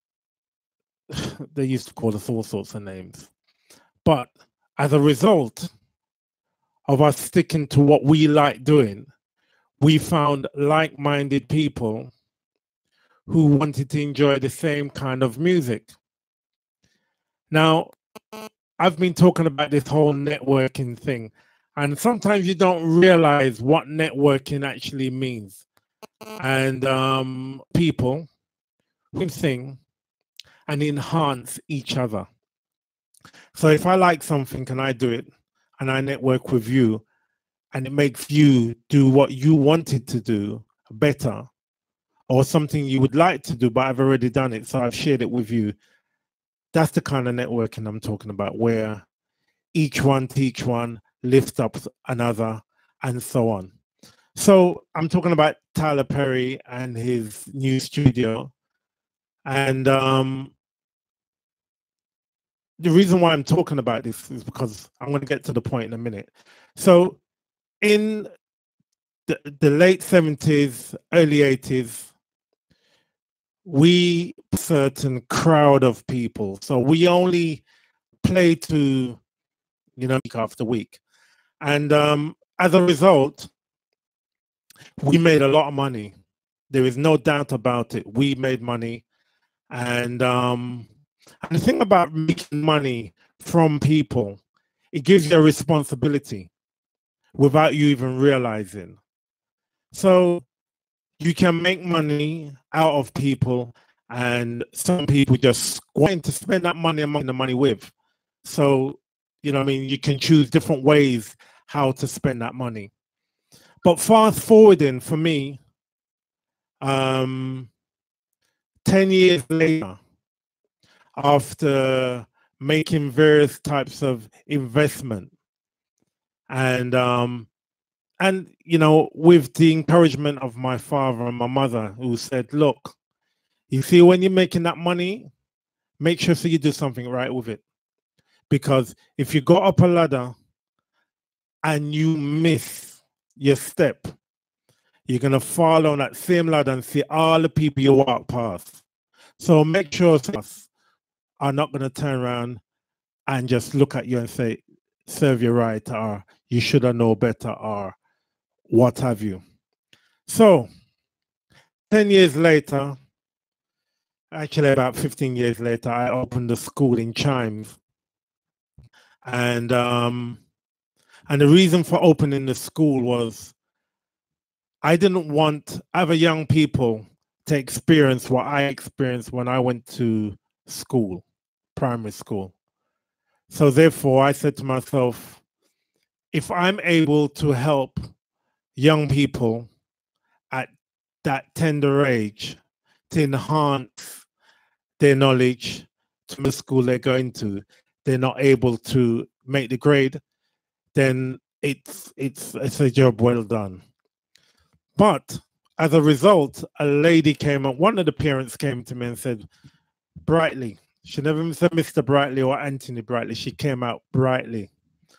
they used to call us all sorts of names. But as a result of us sticking to what we like doing, we found like-minded people who wanted to enjoy the same kind of music. Now, I've been talking about this whole networking thing, and sometimes you don't realize what networking actually means. And um, people who sing and enhance each other. So if I like something and I do it, and I network with you, and it makes you do what you wanted to do better, or something you would like to do, but I've already done it, so I've shared it with you. That's the kind of networking I'm talking about, where each one teach one, lift up another, and so on. So I'm talking about Tyler Perry and his new studio. And um, the reason why I'm talking about this is because I'm going to get to the point in a minute. So in the, the late seventies, early eighties, we certain crowd of people. So we only play to, you know, week after week. And um, as a result, we made a lot of money. There is no doubt about it. We made money. And, um, and the thing about making money from people, it gives you a responsibility without you even realizing. So you can make money out of people, and some people just want to spend that money among the money with. So, you know what I mean, you can choose different ways how to spend that money. But fast forwarding for me, um, ten years later, after making various types of investment, and um, and you know, with the encouragement of my father and my mother, who said, "Look, you see, when you're making that money, make sure so you do something right with it, because if you go up a ladder and you miss your step, you're gonna fall on that same ladder and see all the people you walk past. So make sure are not gonna turn around and just look at you and say, serve you right, or you should have known better, or what have you." So ten years later, actually about fifteen years later, I opened a school in Chimes. And um, and the reason for opening the school was I didn't want other young people to experience what I experienced when I went to school, primary school. So therefore, I said to myself, if I'm able to help young people at that tender age to enhance their knowledge to the school they're going to, they're not able to make the grade, then it's it's it's a job well done. But as a result, a lady came up, one of the parents came to me and said, Brightly. She never said Mister Brightly or Anthony Brightly. She came out Brightly.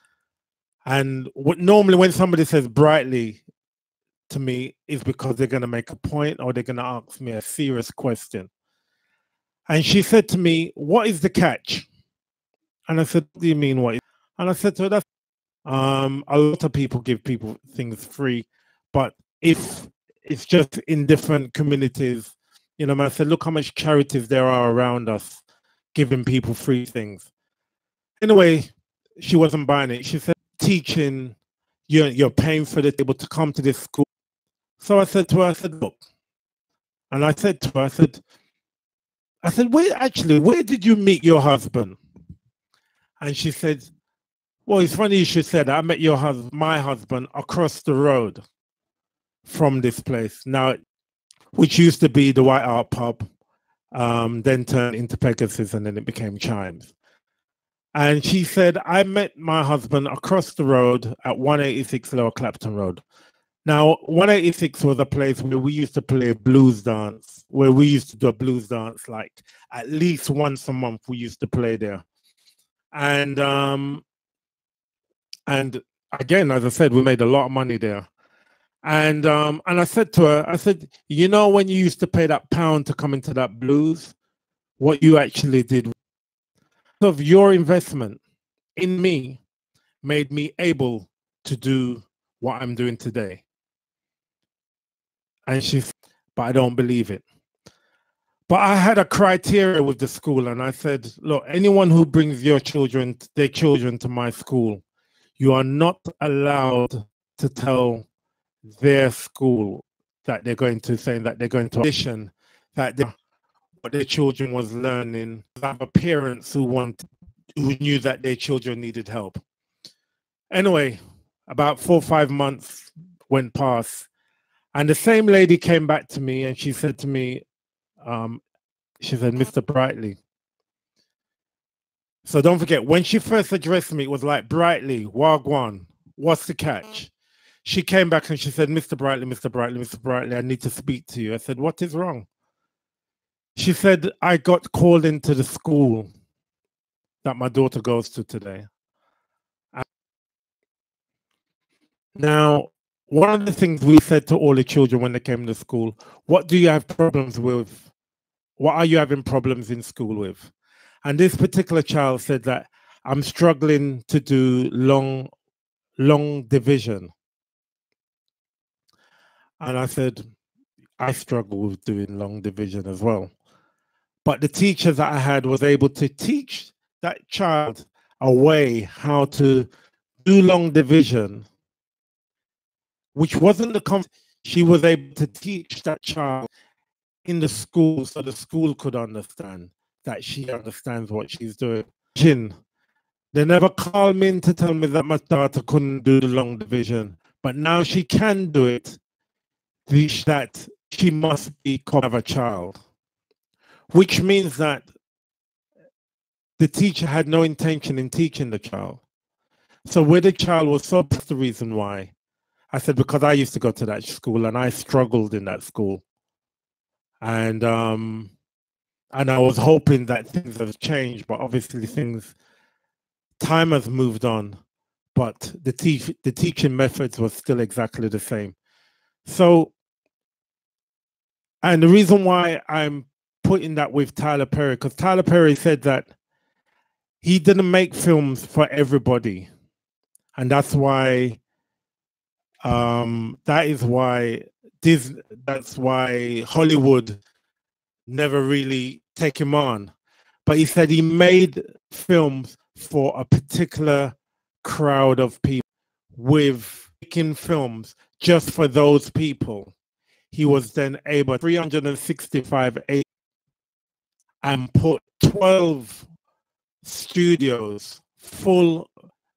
And what normally when somebody says Brightly to me is because they're going to make a point or they're going to ask me a serious question. And she said to me, "What is the catch?" And I said, "What do you mean what is?" And I said to her, "That's um, a lot of people give people things free, but if it's just in different communities, you know," I said, "Look how much charities there are around us giving people free things." Anyway, she wasn't buying it. She said, "Teaching, you're, you're paying for the table to come to this school." So I said to her, I said, "Look," and I said to her, I said, I said, where actually, where did you meet your husband? And she said, "Well, it's funny you should say that. I met your husband, my husband, across the road from this place now, which used to be the White Hart Pub, um, then turned into Pegasus, and then it became Chimes." And she said, "I met my husband across the road at one eighty-six Lower Clapton Road." Now, one eighty-six was a place where we used to play blues dance, where we used to do a blues dance like at least once a month. We used to play there, and um, and again, as I said, we made a lot of money there. And um, and I said to her, I said, you know, when you used to pay that pound to come into that blues, what you actually did of your investment in me made me able to do what I'm doing today. And she said, but I don't believe it. But I had a criteria with the school, and I said, look, anyone who brings your children, their children to my school, you are not allowed to tell their school that they're going to say that they're going to audition, that they, what their children was learning. Other parents who want, who knew that their children needed help. Anyway, about four or five months went past, and the same lady came back to me, and she said to me, um, she said, Mister Brightly. So don't forget, when she first addressed me, it was like, Brightly, Wagwan, what's the catch? She came back and she said, Mister Brightly, Mister Brightly, Mister Brightly, I need to speak to you. I said, what is wrong? She said, I got called into the school that my daughter goes to today. And now, one of the things we said to all the children when they came to school, what do you have problems with? What are you having problems in school with? And this particular child said that I'm struggling to do long, long division. And I said, I struggle with doing long division as well. But the teacher that I had was able to teach that child a way how to do long division, which wasn't the concept. She was able to teach that child in the school so the school could understand that she understands what she's doing. They never called me in to tell me that my daughter couldn't do the long division, but now she can do it. That she must become a child, which means that the teacher had no intention in teaching the child. So where the child was, so that's the reason why. I said, because I used to go to that school and I struggled in that school. And um, and I was hoping that things have changed, but obviously things, time has moved on, but the, te the teaching methods were still exactly the same. So, and the reason why I'm putting that with Tyler Perry, because Tyler Perry said that he didn't make films for everybody. And that's why, um, that is why Disney, that's why Hollywood never really take him on. But he said he made films for a particular crowd of people, with making films just for those people. He was then able three hundred sixty-five acres and put twelve studios, full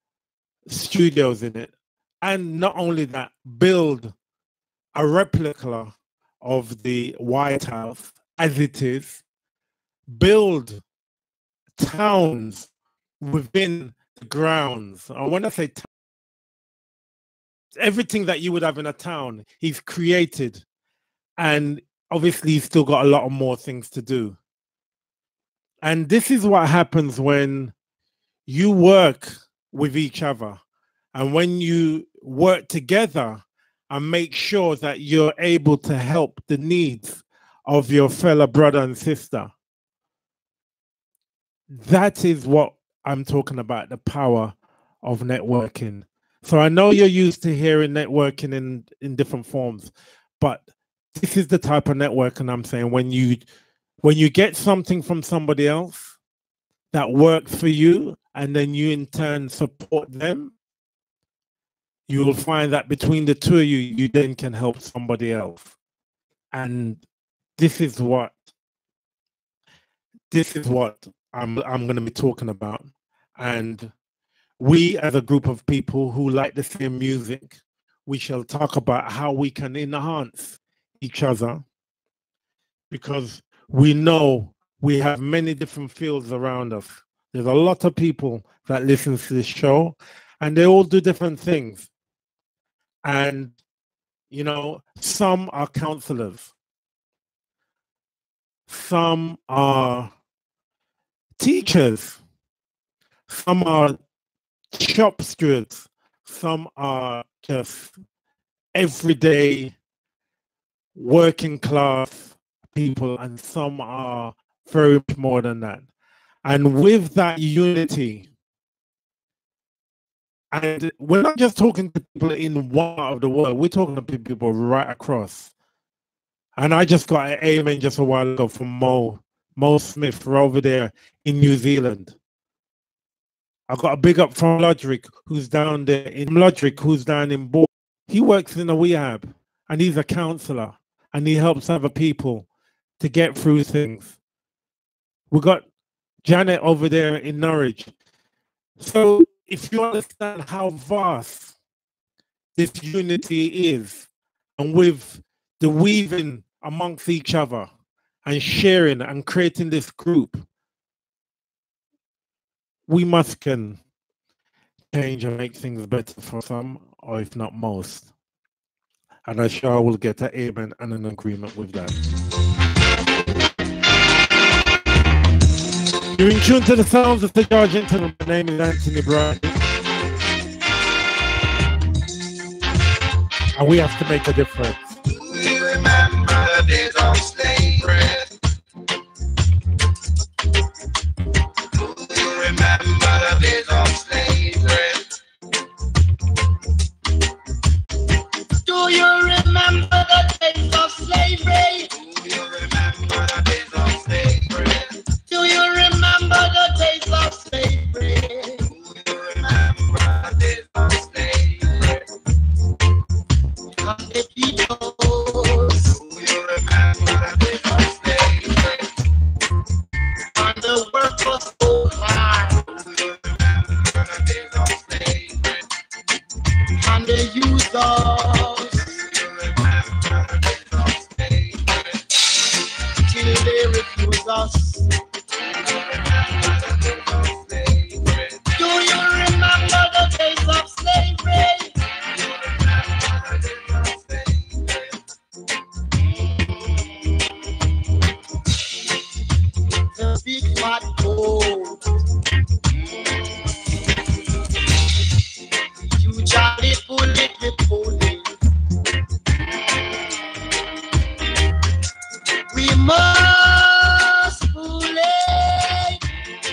studios in it. And not only that, build a replica of the White House as it is, build towns within the grounds. And when I say towns, everything that you would have in a town, he's created. And obviously, he's still got a lot of more things to do. And this is what happens when you work with each other. And when you work together and make sure that you're able to help the needs of your fellow brother and sister. That is what I'm talking about, the power of networking. So I know you're used to hearing networking in, in different forms, but this is the type of networking I'm saying. When you, when you get something from somebody else that works for you, and then you in turn support them, you will find that between the two of you, you then can help somebody else. And this is what, this is what I'm, I'm going to be talking about. And we, as a group of people who like the same music, we shall talk about how we can enhance each other, because we know we have many different fields around us. There's a lot of people that listen to this show, and they all do different things. And You know, some are counselors, some are teachers, some are shop stewards, some are just everyday working class people, and some are very much more than that. And with that unity, and we're not just talking to people in one part of the world, we're talking to people right across. And I just got an amen just a while ago from Mo, Mo Smith over there in New Zealand. I got a big up from Lodrick, who's down there in Lodrick, who's down in Bournemouth. He works in a rehab, and he's a counselor, and he helps other people to get through things. We got Janet over there in Norwich. So if you understand how vast this unity is, and with the weaving amongst each other and sharing and creating this group, we must can change and make things better for some, or if not most. And I'm sure I will get an amen and an agreement with that. You're in tune to the sounds of the Argentina. My name is Anthony Brown. And we have to make a difference. Do you remember the days of slavery? Do you remember the days of slavery? Do you remember the days of slavery? Do you remember the days of slavery? Do you remember the days of slavery? Do you remember the days of slavery? And the people, do you remember the days of slavery? And the work was so hard. Do you remember the days of slavery? And the youth of, do you remember the days of slavery? Till they refuse us. Do you remember the days of slavery? The big fat goat. You jolly pull it with pulling. We must pull it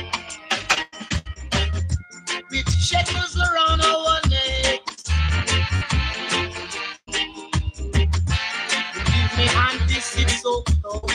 with shackles around our necks. Give me hand, this is so close.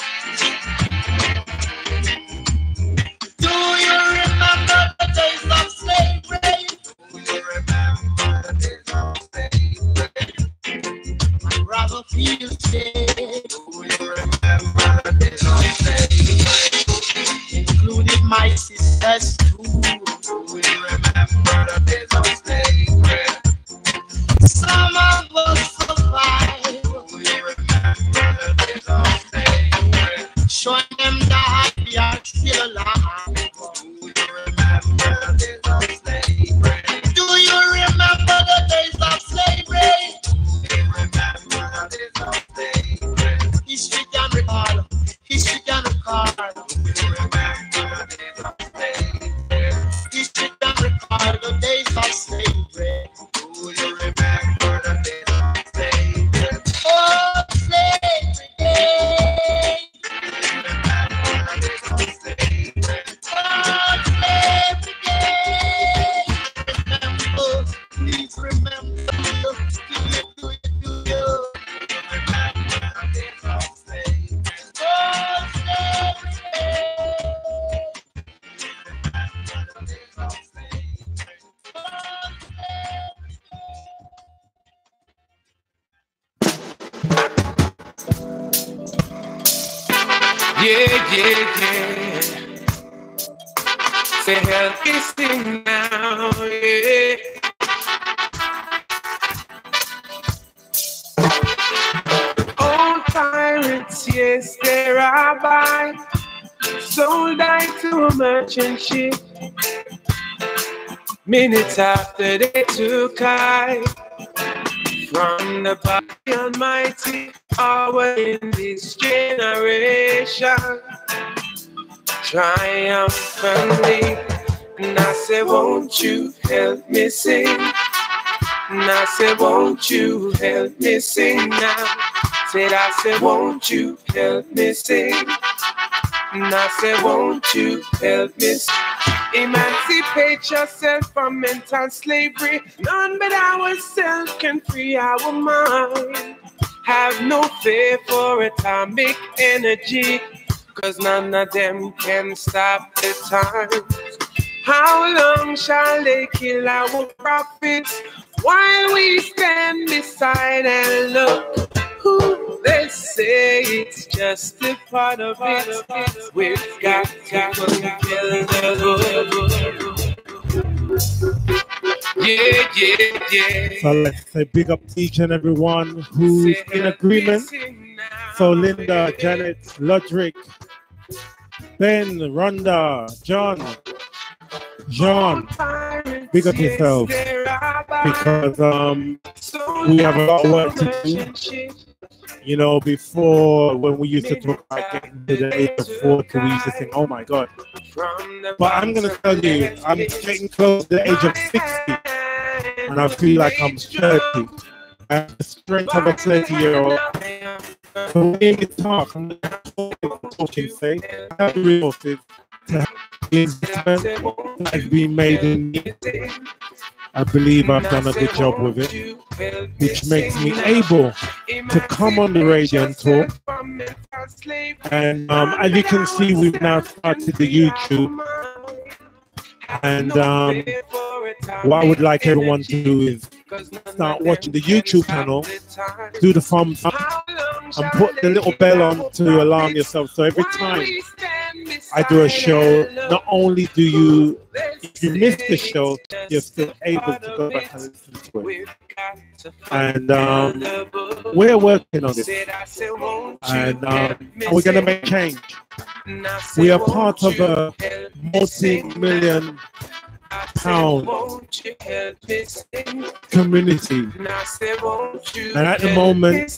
Do you remember the days of slavery? Do you remember the days of slavery? My brother feels dead. Do you remember the days of slavery? Including my sisters too. Do you remember the days of slavery? Some of us survived. Do you remember the days of slavery? Showing them that we are still alive. Do you remember the days of slavery? Do you remember the days of slavery? Do you remember the days of slavery? History can recall. History can recall. Do you remember the days of slavery? History can recall the days of slavery. Do you remember the days of slavery? Oh, slavery day. Do you remember the days of slavery? Oh, slavery day. Remember, please remember. Do you, do you, do you? Do you remember the days of slavery? Oh, slavery day. Do you remember the days of slavery? Oh, slavery Yeah, yeah, yeah. Say help me sing now, yeah. Old pirates, yes, there are by. Sold I to a merchant ship. Minutes after they took I from the body almighty, power in this generation, triumphantly. And I said, won't you help me sing? And I said, won't you help me sing now? Said, I said, won't you help me sing? And I said, won't you help me sing? Emancipate yourself from mental slavery. None but ourselves can free our mind. Have no fear for atomic energy, cause none of them can stop the time. How long shall they kill our prophets while we stand beside and look? Ooh, they say it's just a part of it. We've got to fulfill the book. Yeah, yeah, yeah. So let's say big up to each and everyone who's in agreement. So Linda, Janet, Lodrick, Ben, Rhonda, John, John, big up yourself, because um, we have a lot of work to do. You know, before, when we used to talk about getting to the age of forty, we used to think, oh my God. But I'm going to tell you, I'm getting close to the age of sixty, and I feel like I'm thirty. I have the strength of a thirty-year-old. So when we talk, I'm talking, say, I have the resources to have the investment has been made in me. I believe I've done a good job with it, which makes me able to come on the radio and talk. And um, as you can see, we've now started the YouTube. And um, what I would like everyone to do is start watching the YouTube channel, do the thumbs up, and put the little bell on to alarm yourself. So every time I do a show, not only do you, if you miss the show, you're still able to go back and listen to it. And um, we're working on it. And um, we're going to make change. We are part of a multi-million pound community, and at the moment,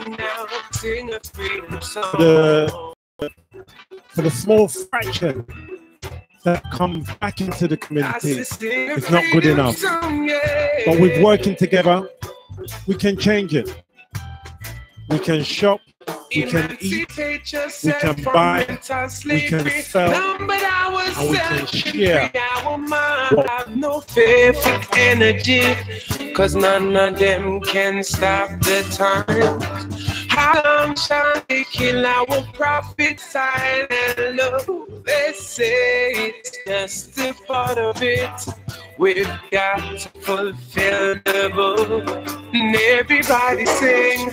the for the small fraction that comes back into the community, it's not good enough. But with working together, we can change it. We can shop, we can eat, we can buy, we can sell, and we can share. Have no fear for energy, cause none of them can stop the time. How long shall they kill our prophets silent love? They say it's just a part of it. We've got to fulfill the book. And everybody sing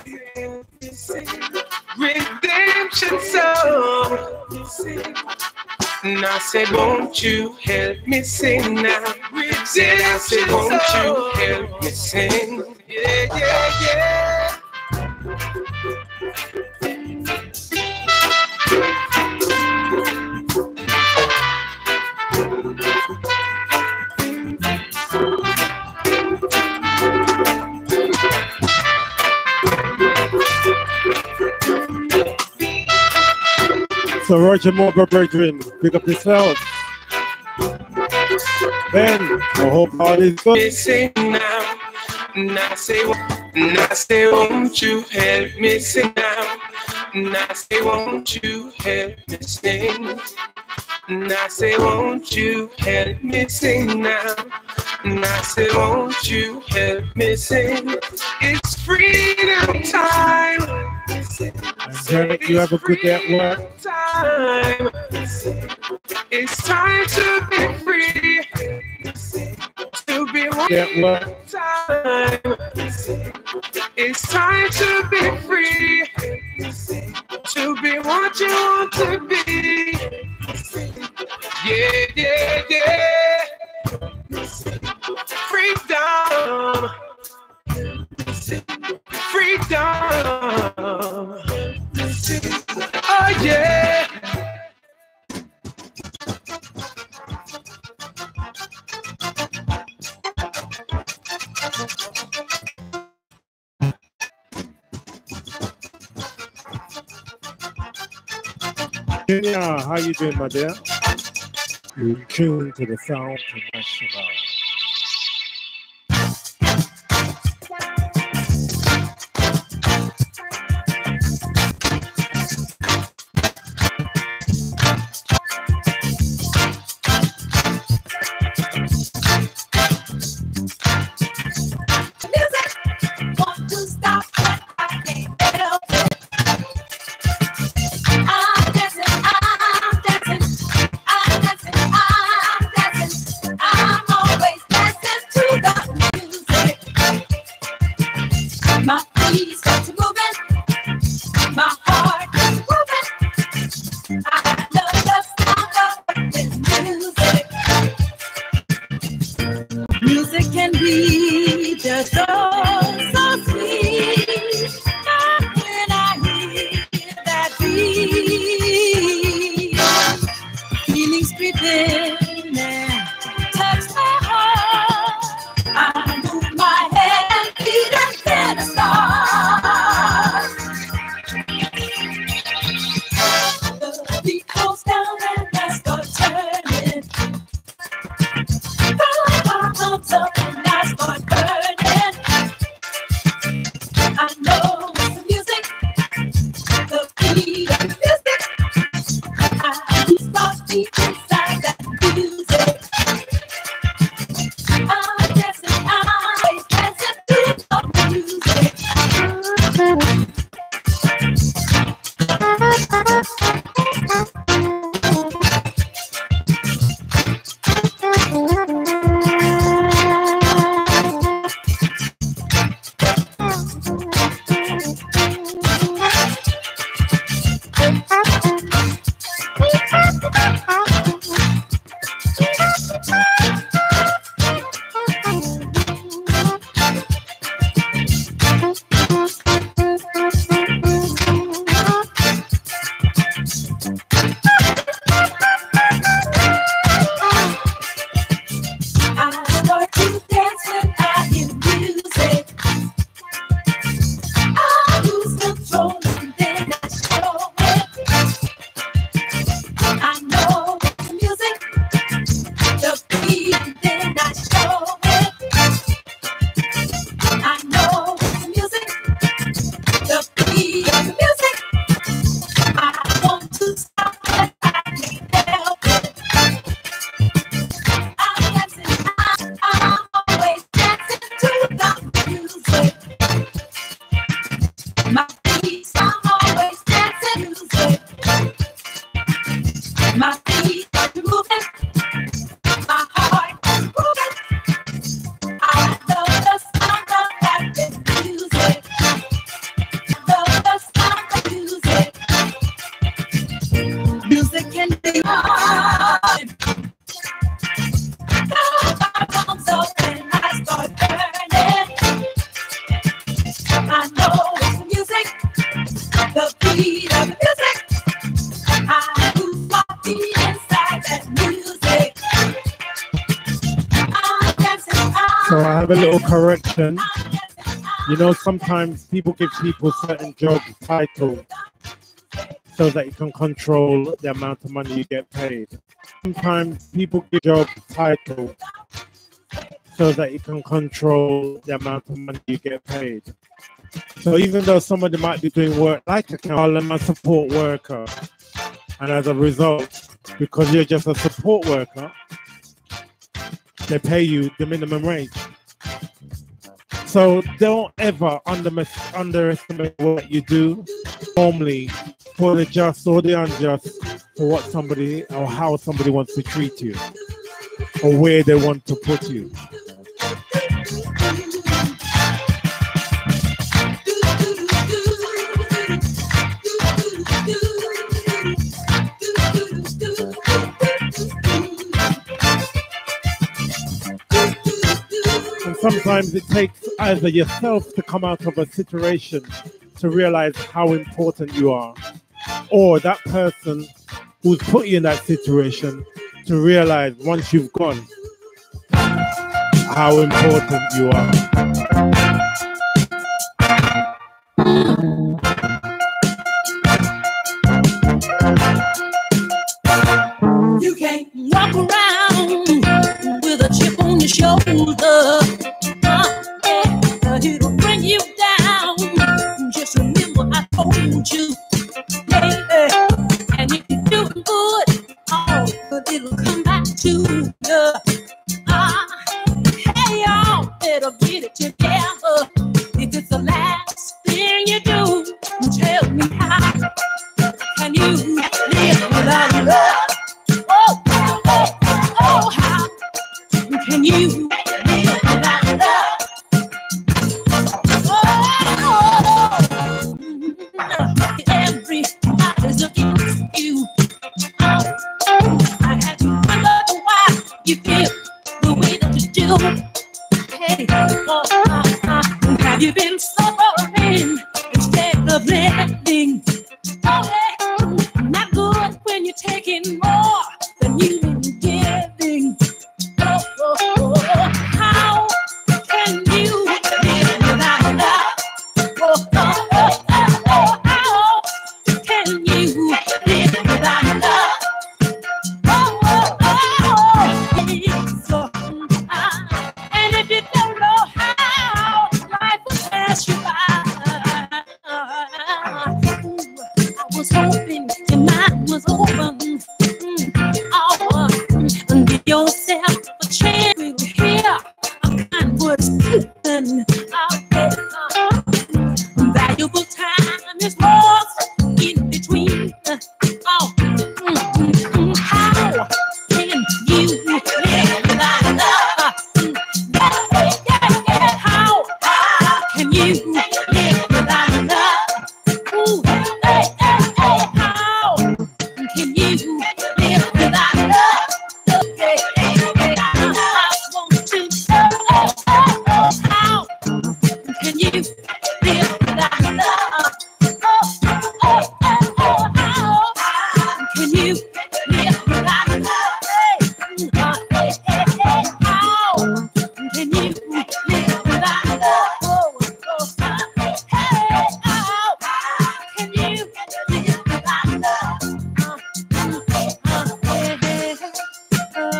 redemption song. And I said, won't you help me sing now? Said I said, won't you help me sing? Yeah, yeah, yeah. So Roger Moore, brethren, pick up yourself. Ben, I hope all is good. Sing now, and I say, and I say, won't you help me sing now? And I say, won't you help me sing? And I say, won't you help me sing now? And I say, won't you help me sing? It's freedom time. And Janet, you have a good day at work. Time. It's time to be free. To be one time. It's time to be free. To be what you want to be. Yeah, yeah, yeah. Freedom. Freedom. Oh, yeah. Junior, how you doing, my dear? You're in tune to the Sound International. Correction. You know, sometimes people give people certain job titles so that you can control the amount of money you get paid. Sometimes people give job titles so that you can control the amount of money you get paid. So even though somebody might be doing work like a call them a support worker, and as a result, because you're just a support worker, they pay you the minimum wage. So don't ever under, underestimate what you do normally for the just or the unjust, for what somebody or how somebody wants to treat you or where they want to put you. And sometimes it takes either yourself to come out of a situation to realize how important you are, or that person who's put you in that situation to realize once you've gone how important you are. want you, baby. And if you're doing good, oh, but it'll come back to you. Ah, hey, y'all, better get it together. If it's the last thing you do, tell me how can you live without love? Oh, oh, oh, oh, how can you live without love? Everybody's looking at you. Oh, I had to wonder why you feel the way that you do. Hey, oh, uh, uh, have you been suffering instead of living? Oh, hey, not good when you're taking more than you've been giving. Oh, oh, oh, how can you live without love? Oh, oh, oh, oh, oh, how can you live without love? Oh, oh, oh, yes, oh, ah, and if you don't know how, life will pass you by. I was hoping your mind was open. Mm, oh, mm, give yourself a chance to hear a kind word spoken out there. Valuable time is lost in between. Oh, mm, mm, mm, how can you live without love? Mm, yeah, yeah, yeah, how, how can you live without love? Ooh, hey, hey, hey, how can you live without love? Hey, hey, hey, I want to know, oh, oh, oh, how can you live without love? Oh, oh, oh, oh, how can you live without love? Hey, uh, hey, hey, hey, how can you live without love? Oh, oh, uh, hey, hey, how can you live without love? Uh, uh, hey, uh, hey, hey, uh, uh,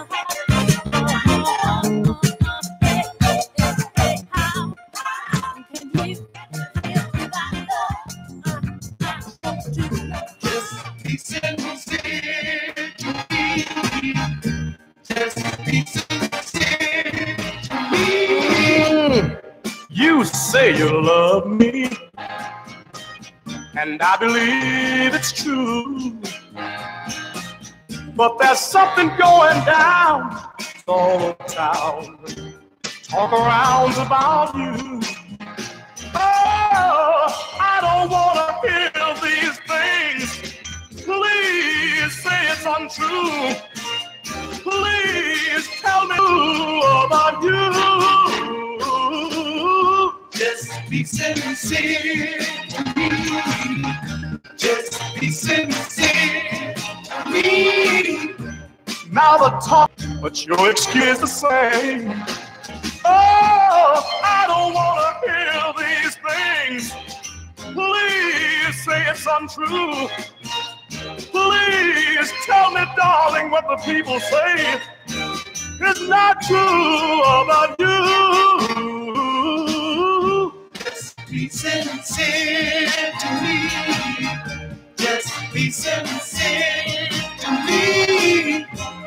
hey, hey, hey, how can you live without love? Uh, I want to know. Just be sincere to me. Just be sincere to me. You say you love me, and I believe it's true. But there's something going down all over town. Talk around about you. Oh, I don't want to hear these things. Please say it's untrue. Please tell me about you. Just be sincere to me. Just be sincere to me. Now the talk, but your excuse the same. Oh, I don't want to hear these things. Please say it's untrue. Please tell me, darling, what the people say is not true about you. Just be sincere to me. Just be sincere to me.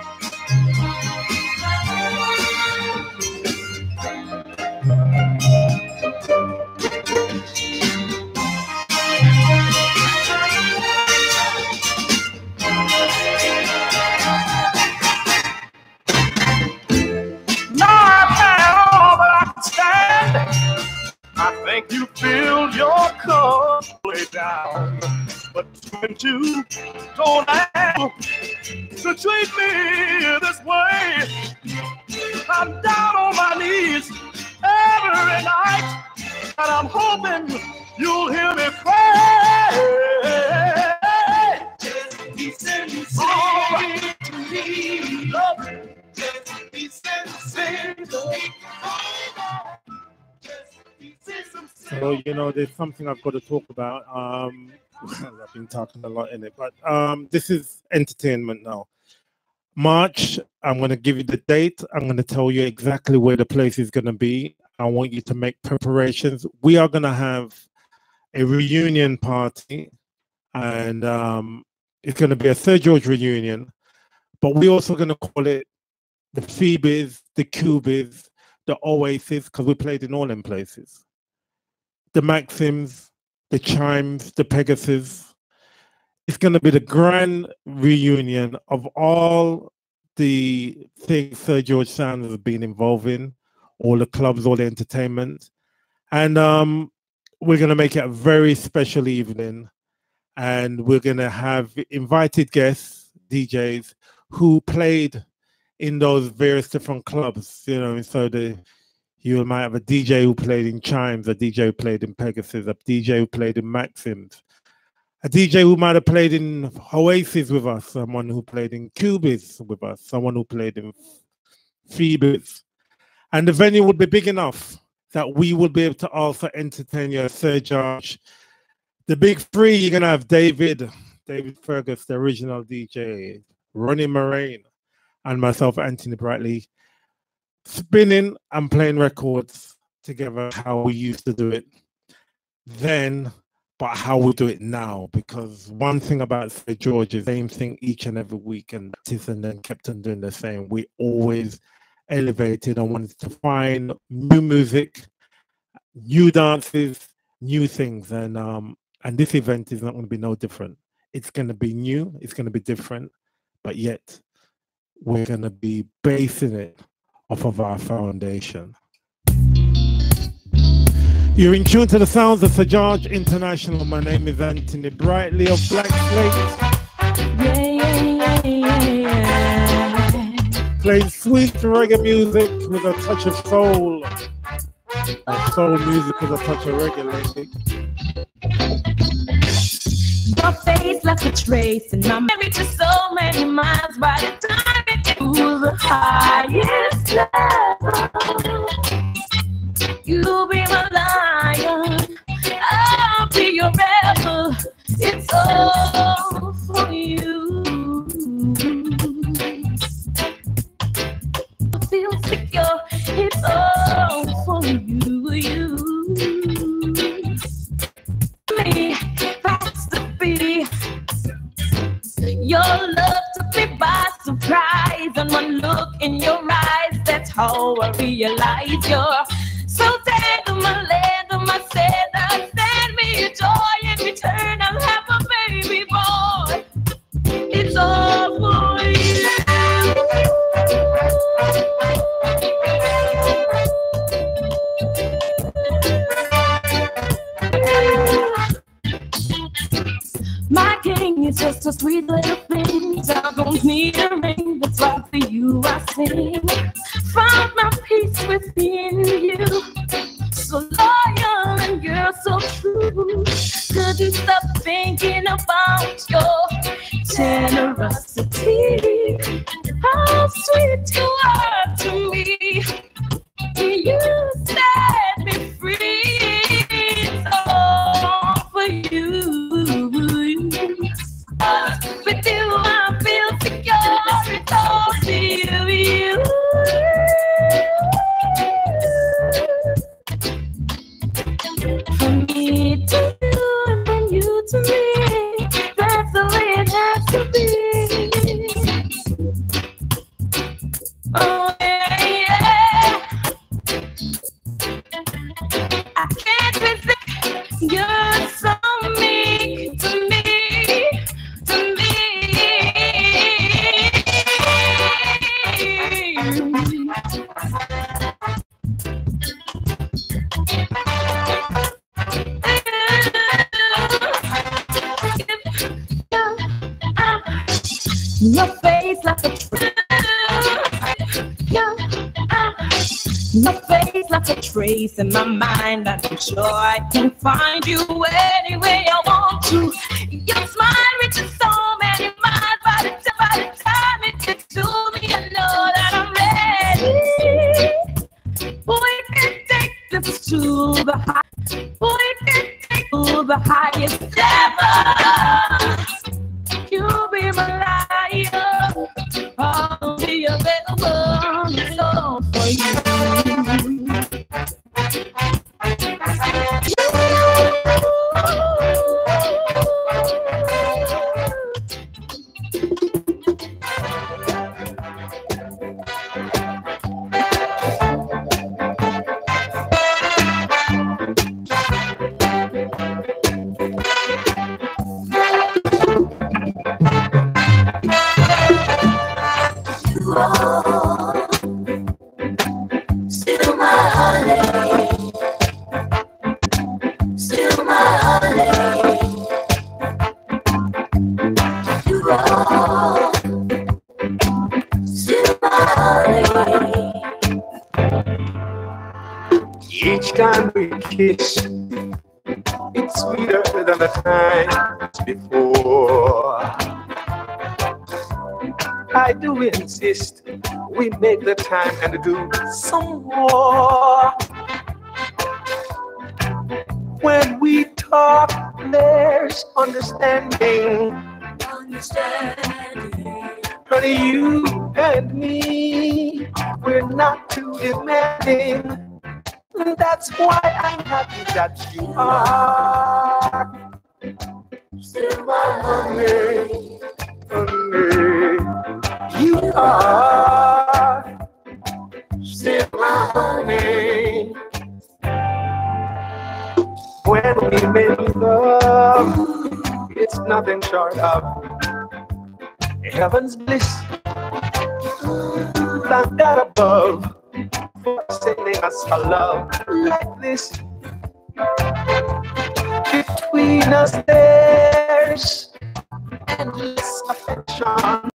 Now I've had all that I can stand. I think you filled your cup way down. But when you don't have to treat me this way, I'm down on my knees every night, and I'm hoping you'll hear me pray. Just be sincere to me. Love. Just be sincere to me. Just be sincere. So, you know, there's something I've got to talk about. Um, I've been talking a lot in it, but um, this is entertainment now. March, I'm going to give you the date. I'm going to tell you exactly where the place is going to be. I want you to make preparations. We are going to have a reunion party, and um, it's going to be a Sir George reunion, but we're also going to call it the Phoebes, the Cubies, the Oasis, because we played in all them places. The Maxims, the Chimes, the Pegasus. It's going to be the grand reunion of all the things Sir George Sound has been involved in, all the clubs, all the entertainment. And um, we're going to make it a very special evening. And we're going to have invited guests, D Js, who played in those various different clubs, you know, so the you might have a D J who played in Chimes, a D J who played in Pegasus, a D J who played in Maxims, a D J who might have played in Oasis with us, someone who played in Cubies with us, someone who played in Phoebes. And the venue would be big enough that we would be able to also entertain your Sir George. The big three, you're going to have David, David Fergus, the original D J, Ronnie Moraine, and myself, Anthony Brightly, spinning and playing records together how we used to do it then, but how we do it now. Because one thing about Sir George is the same thing each and every week, and and then kept on doing the same. We always elevated and wanted to find new music, new dances, new things. And um, and this event is not going to be no different. It's going to be new, it's going to be different, but yet we're going to be basing it off of our foundation. You're in tune to the sounds of Sir George International. My name is Anthony Brightly of Black Slate. Yeah, yeah, yeah, yeah. Playing sweet reggae music with a touch of soul. And soul music with a touch of reggae music. Your face like a trace, and I'm married to so many miles by the time it gets to the highest level. You be my lion, I'll be your rebel. It's all for you. I feel secure, it's all for you. You. Me, that's the beat. Your love took me by surprise, and one look in your eyes, that's how I realize you're so tender, my land, my sender. Send me joy in return, I'll have a baby boy. It's all for you. My king is just a sweet little thing. I don't need a ring, that's why for you I sing. Found my peace within you. So loyal and you're so true. Couldn't stop thinking about your generosity. How sweet you are to me. You set me free. It's all for you. With you I feel secure. It's all for you. From me to you and from you to me, that's the way it has to be. Oh yeah, yeah. I can't resist. You're so meek to me, to me. Your face like a trace. Your face like a trace in my mind. I'm sure I can find you anywhere I want to. Your smile reaches so many miles. By the, t by the time it gets to me, I know that I'm ready. We can take this to the high. We can take to the highest level. You'll be my liar. I'll be available. It's all for you. kiss. It's sweeter than the times before. I do insist we make the time and do some more. When we talk, there's understanding. Understanding. Honey, you and me, we're not too demanding. That's why I'm happy that you are still my honey, honey. You are still my honey. When we make love, it's nothing short of heaven's bliss. Thank God above for sending us a love like this. Between us there's endless affection.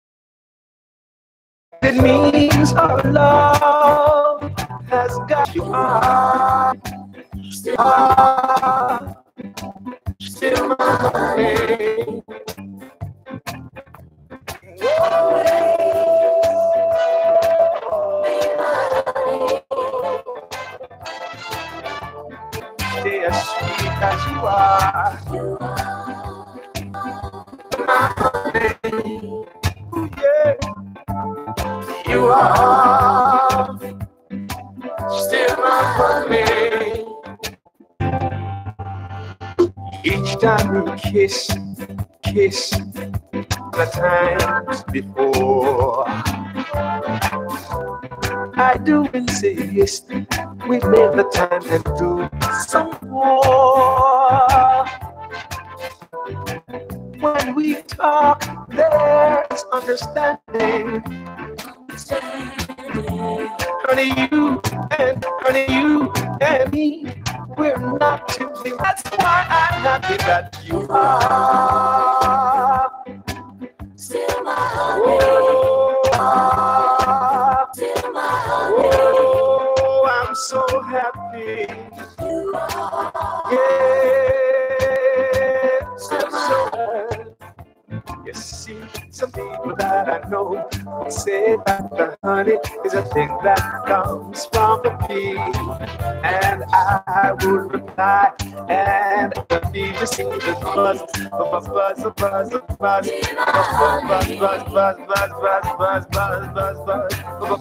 It means our love has got you on. Still, ah, still my honey. Stay as sweet as you are. My honey. Yeah. You are still my honey. Each time we kiss, kiss the times before. I do insist we make the time and do some more. When we talk, there's understanding. Honey, you and honey, you and me, we're not too big. That's why I'm happy that you are still my honey. Oh, still my honey. Oh, I'm so happy. You are. Yeah, still my honey. You see, some people that I know say that the honey is a thing that comes from the bee, and I would reply, and the bee just sings the buzz, buzz, buzz, buzz, buzz, buzz, buzz, buzz, buzz, buzz, buzz, buzz, buzz, buzz, buzz, buzz,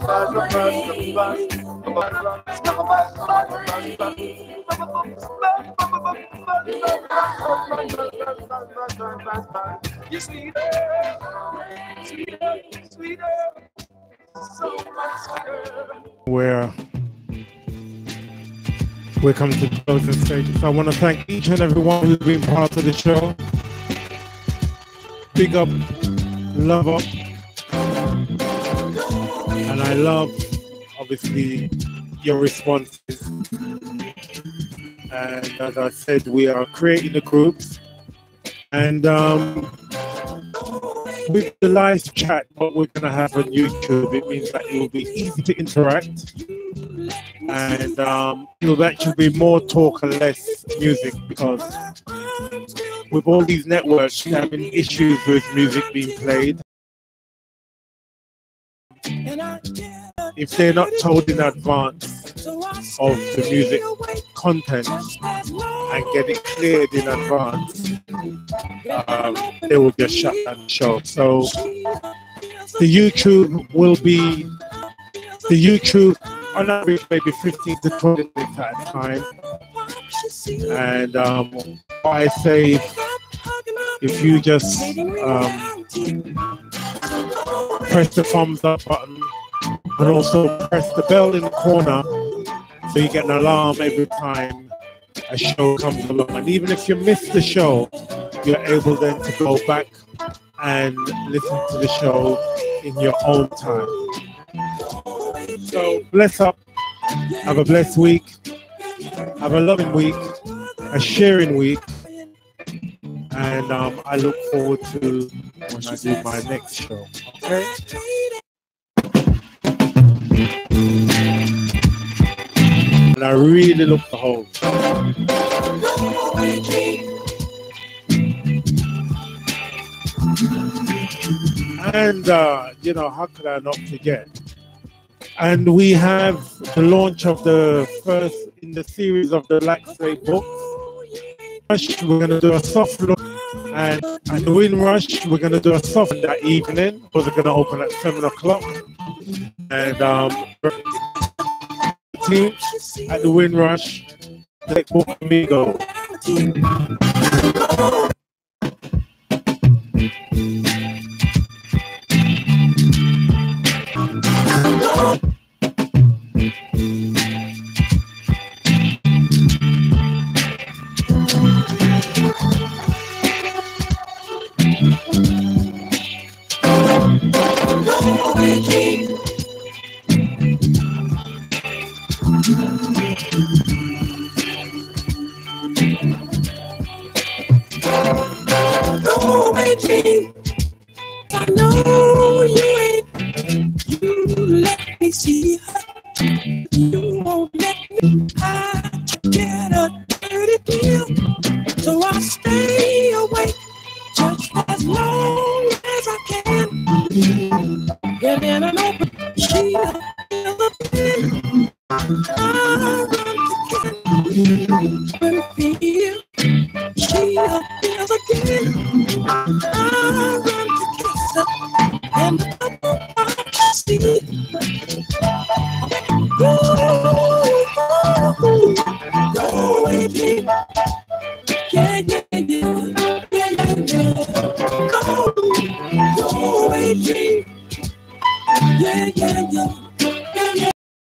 you sweeter, sweeter, sweeter, so much sweeter. Where we're coming to the closing stages. I want to thank each and every one who's been part of the show. Big up, love up, and I love, obviously, your responses. And as I said, we are creating the groups. And um, with the live chat, what we're going to have on YouTube, it means that it will be easy to interact. And um, it will actually be more talk and less music, because with all these networks having issues with music being played, if they're not told in advance of the music content and get it cleared in advance, um, they will just shut down the show. So the YouTube will be, the YouTube on average maybe fifteen to twenty minutes at a time. And um, I say, if you just um, press the thumbs up button and also press the bell in the corner, so you get an alarm every time a show comes along. And even if you miss the show, you're able then to go back and listen to the show in your own time. So bless up, have a blessed week, have a loving week, a sharing week, and um, I look forward to when I do my next show. Okay? And I really look for hope. Go away, dream. And, uh, you know, how could I not forget? And we have the launch of the first in the series of the Black Slave book. Rush, we're going to do a soft look. And, and the Wind Rush, we're going to do a soft that evening. Because we're going to open at seven o'clock. And um, team at the Wind Rush, Black Book Amigo. Go away, dream. I know you ain't. You let me see her. You won't let me hide. You get a dirty deal. So I'll stay awake just as long as I can. And then I know she'll never be. I run again. When I feel she'll never again. I run to kiss her. And I want to see. Go, go away, baby. Yeah, yeah, yeah. Yeah, yeah, yeah. Go, go away, baby. Yeah, yeah, yeah. Yeah, yeah.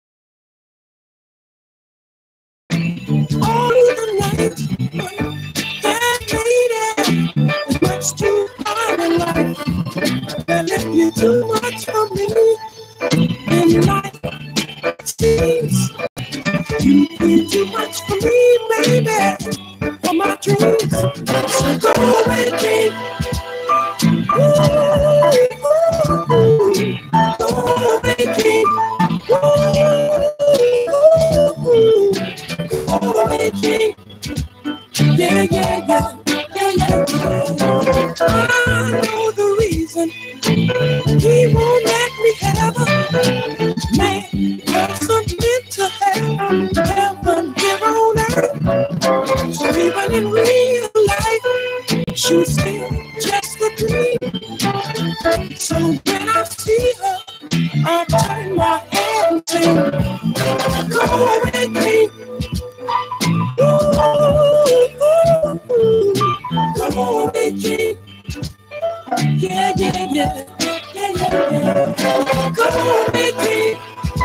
All the night, that lady is much too hard in life. And if you too much for me in life, it seems you need too much for me, baby, for my dreams. So go away, baby. Go away, baby. Go away, baby. Yeah, yeah, yeah. Yeah, yeah, yeah. I know the reason he won't let me have a man person into heaven, heaven here on earth. So even in real life, she's still just a dream. So when I see her, I turn my head and sing, go away, baby. Go away, baby. Yeah, yeah, yeah. Yeah, yeah, yeah. Go away, baby.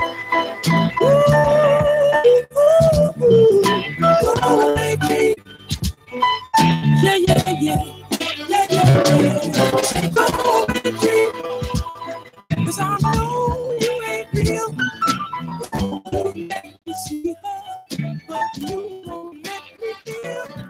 Go away, baby. Yeah, yeah, yeah. Yeah, yeah, yeah. Go away, baby. 'Cause I know you ain't real. You let me see her, but you won't let me feel.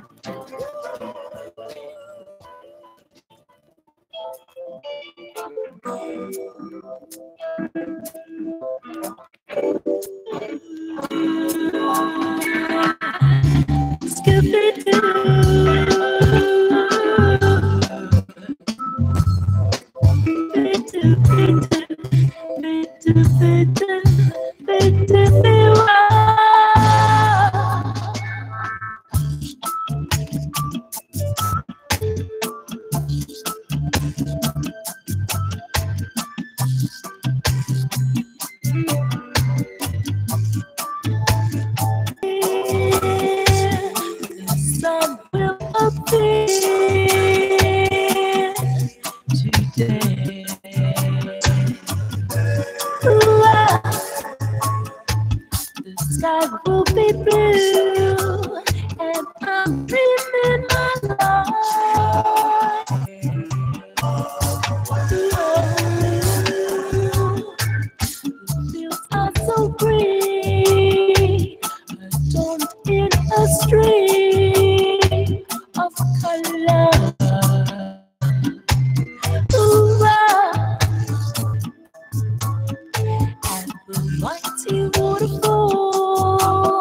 Mighty waterfall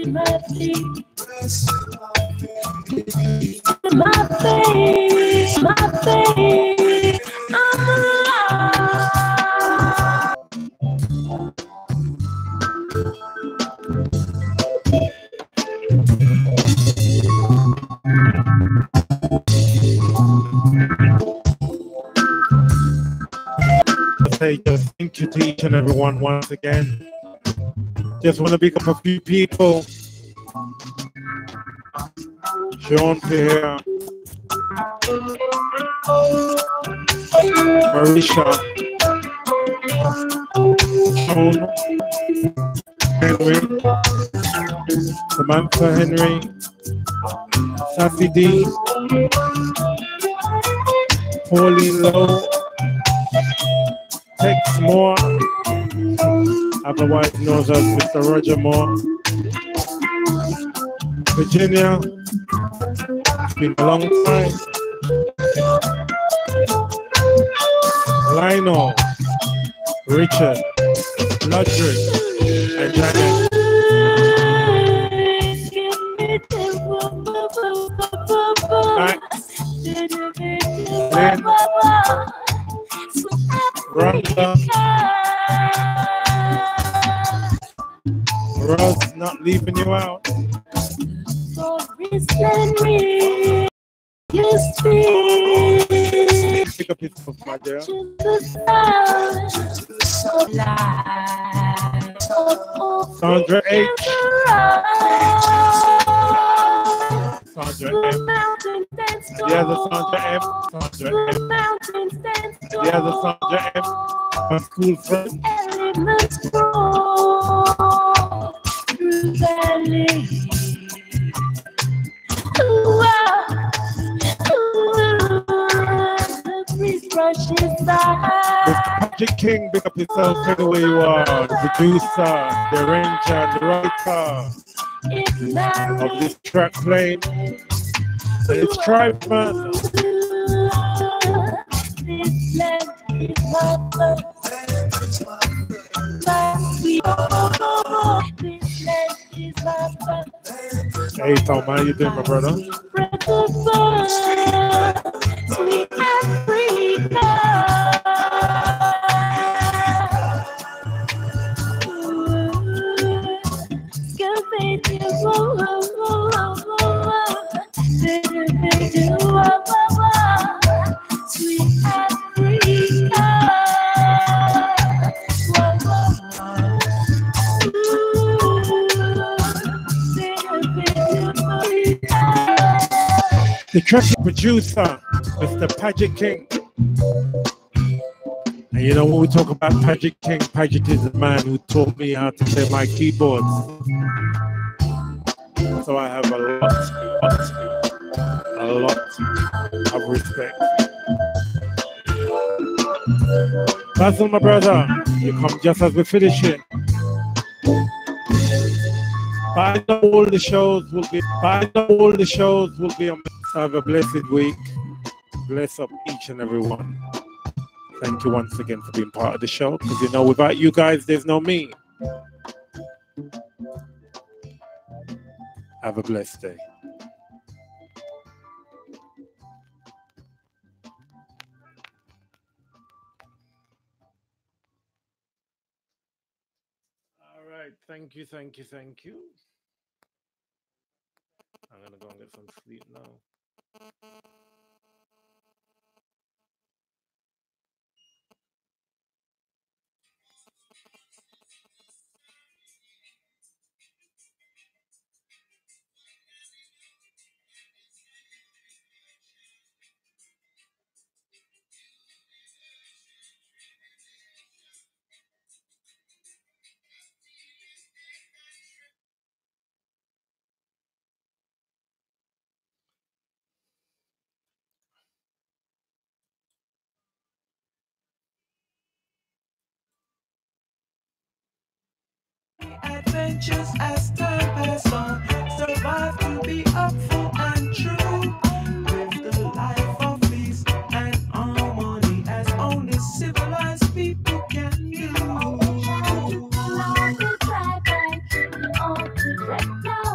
my feet. My face, my face, I'm alive. Say just thank you to each and everyone once again. Just want to pick up a few people. Sean here. Marisha. Sean. Henry. Samantha Henry. Sassy D. Pauline Lowe. Tex Moore, otherwise known as Mister Roger Moore. Virginia, it's been a long time. Lionel, Richard, Ludwig, and Janet. Lynn, Rhonda, Ross, not leaving you out. Pick up yourself, my dear. Sandra H. Sandra M. Yeah, the Sandra M. Sandra M. Yeah, the Sandra M. My school friend. Mister Patrick King, pick up yourself, take away you are. The producer, the arranger, the writer of this track playing. It's Tribe Man. Hey Tom, how you doing, my brother? Sweet The track producer, Mister Paget King. And you know, when we talk about Paget King, Paget is the man who taught me how to play my keyboards. So I have a lot, a lot of respect. Basil, my brother, you come just as we finish it. By all the shows will be, by all the shows will be on. Have a blessed week. Bless up each and every one. Thank you once again for being part of the show. Because you know, without you guys, there's no me. Have a blessed day. All right. Thank you, thank you, thank you. I'm going to go and get some sleep now. Adventures as time passes on, survive to be up full and true. Live the life of peace and harmony as only civilized people can do.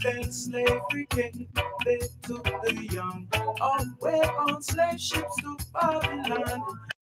then slavery came. They took the young away on slave ships to Babylon.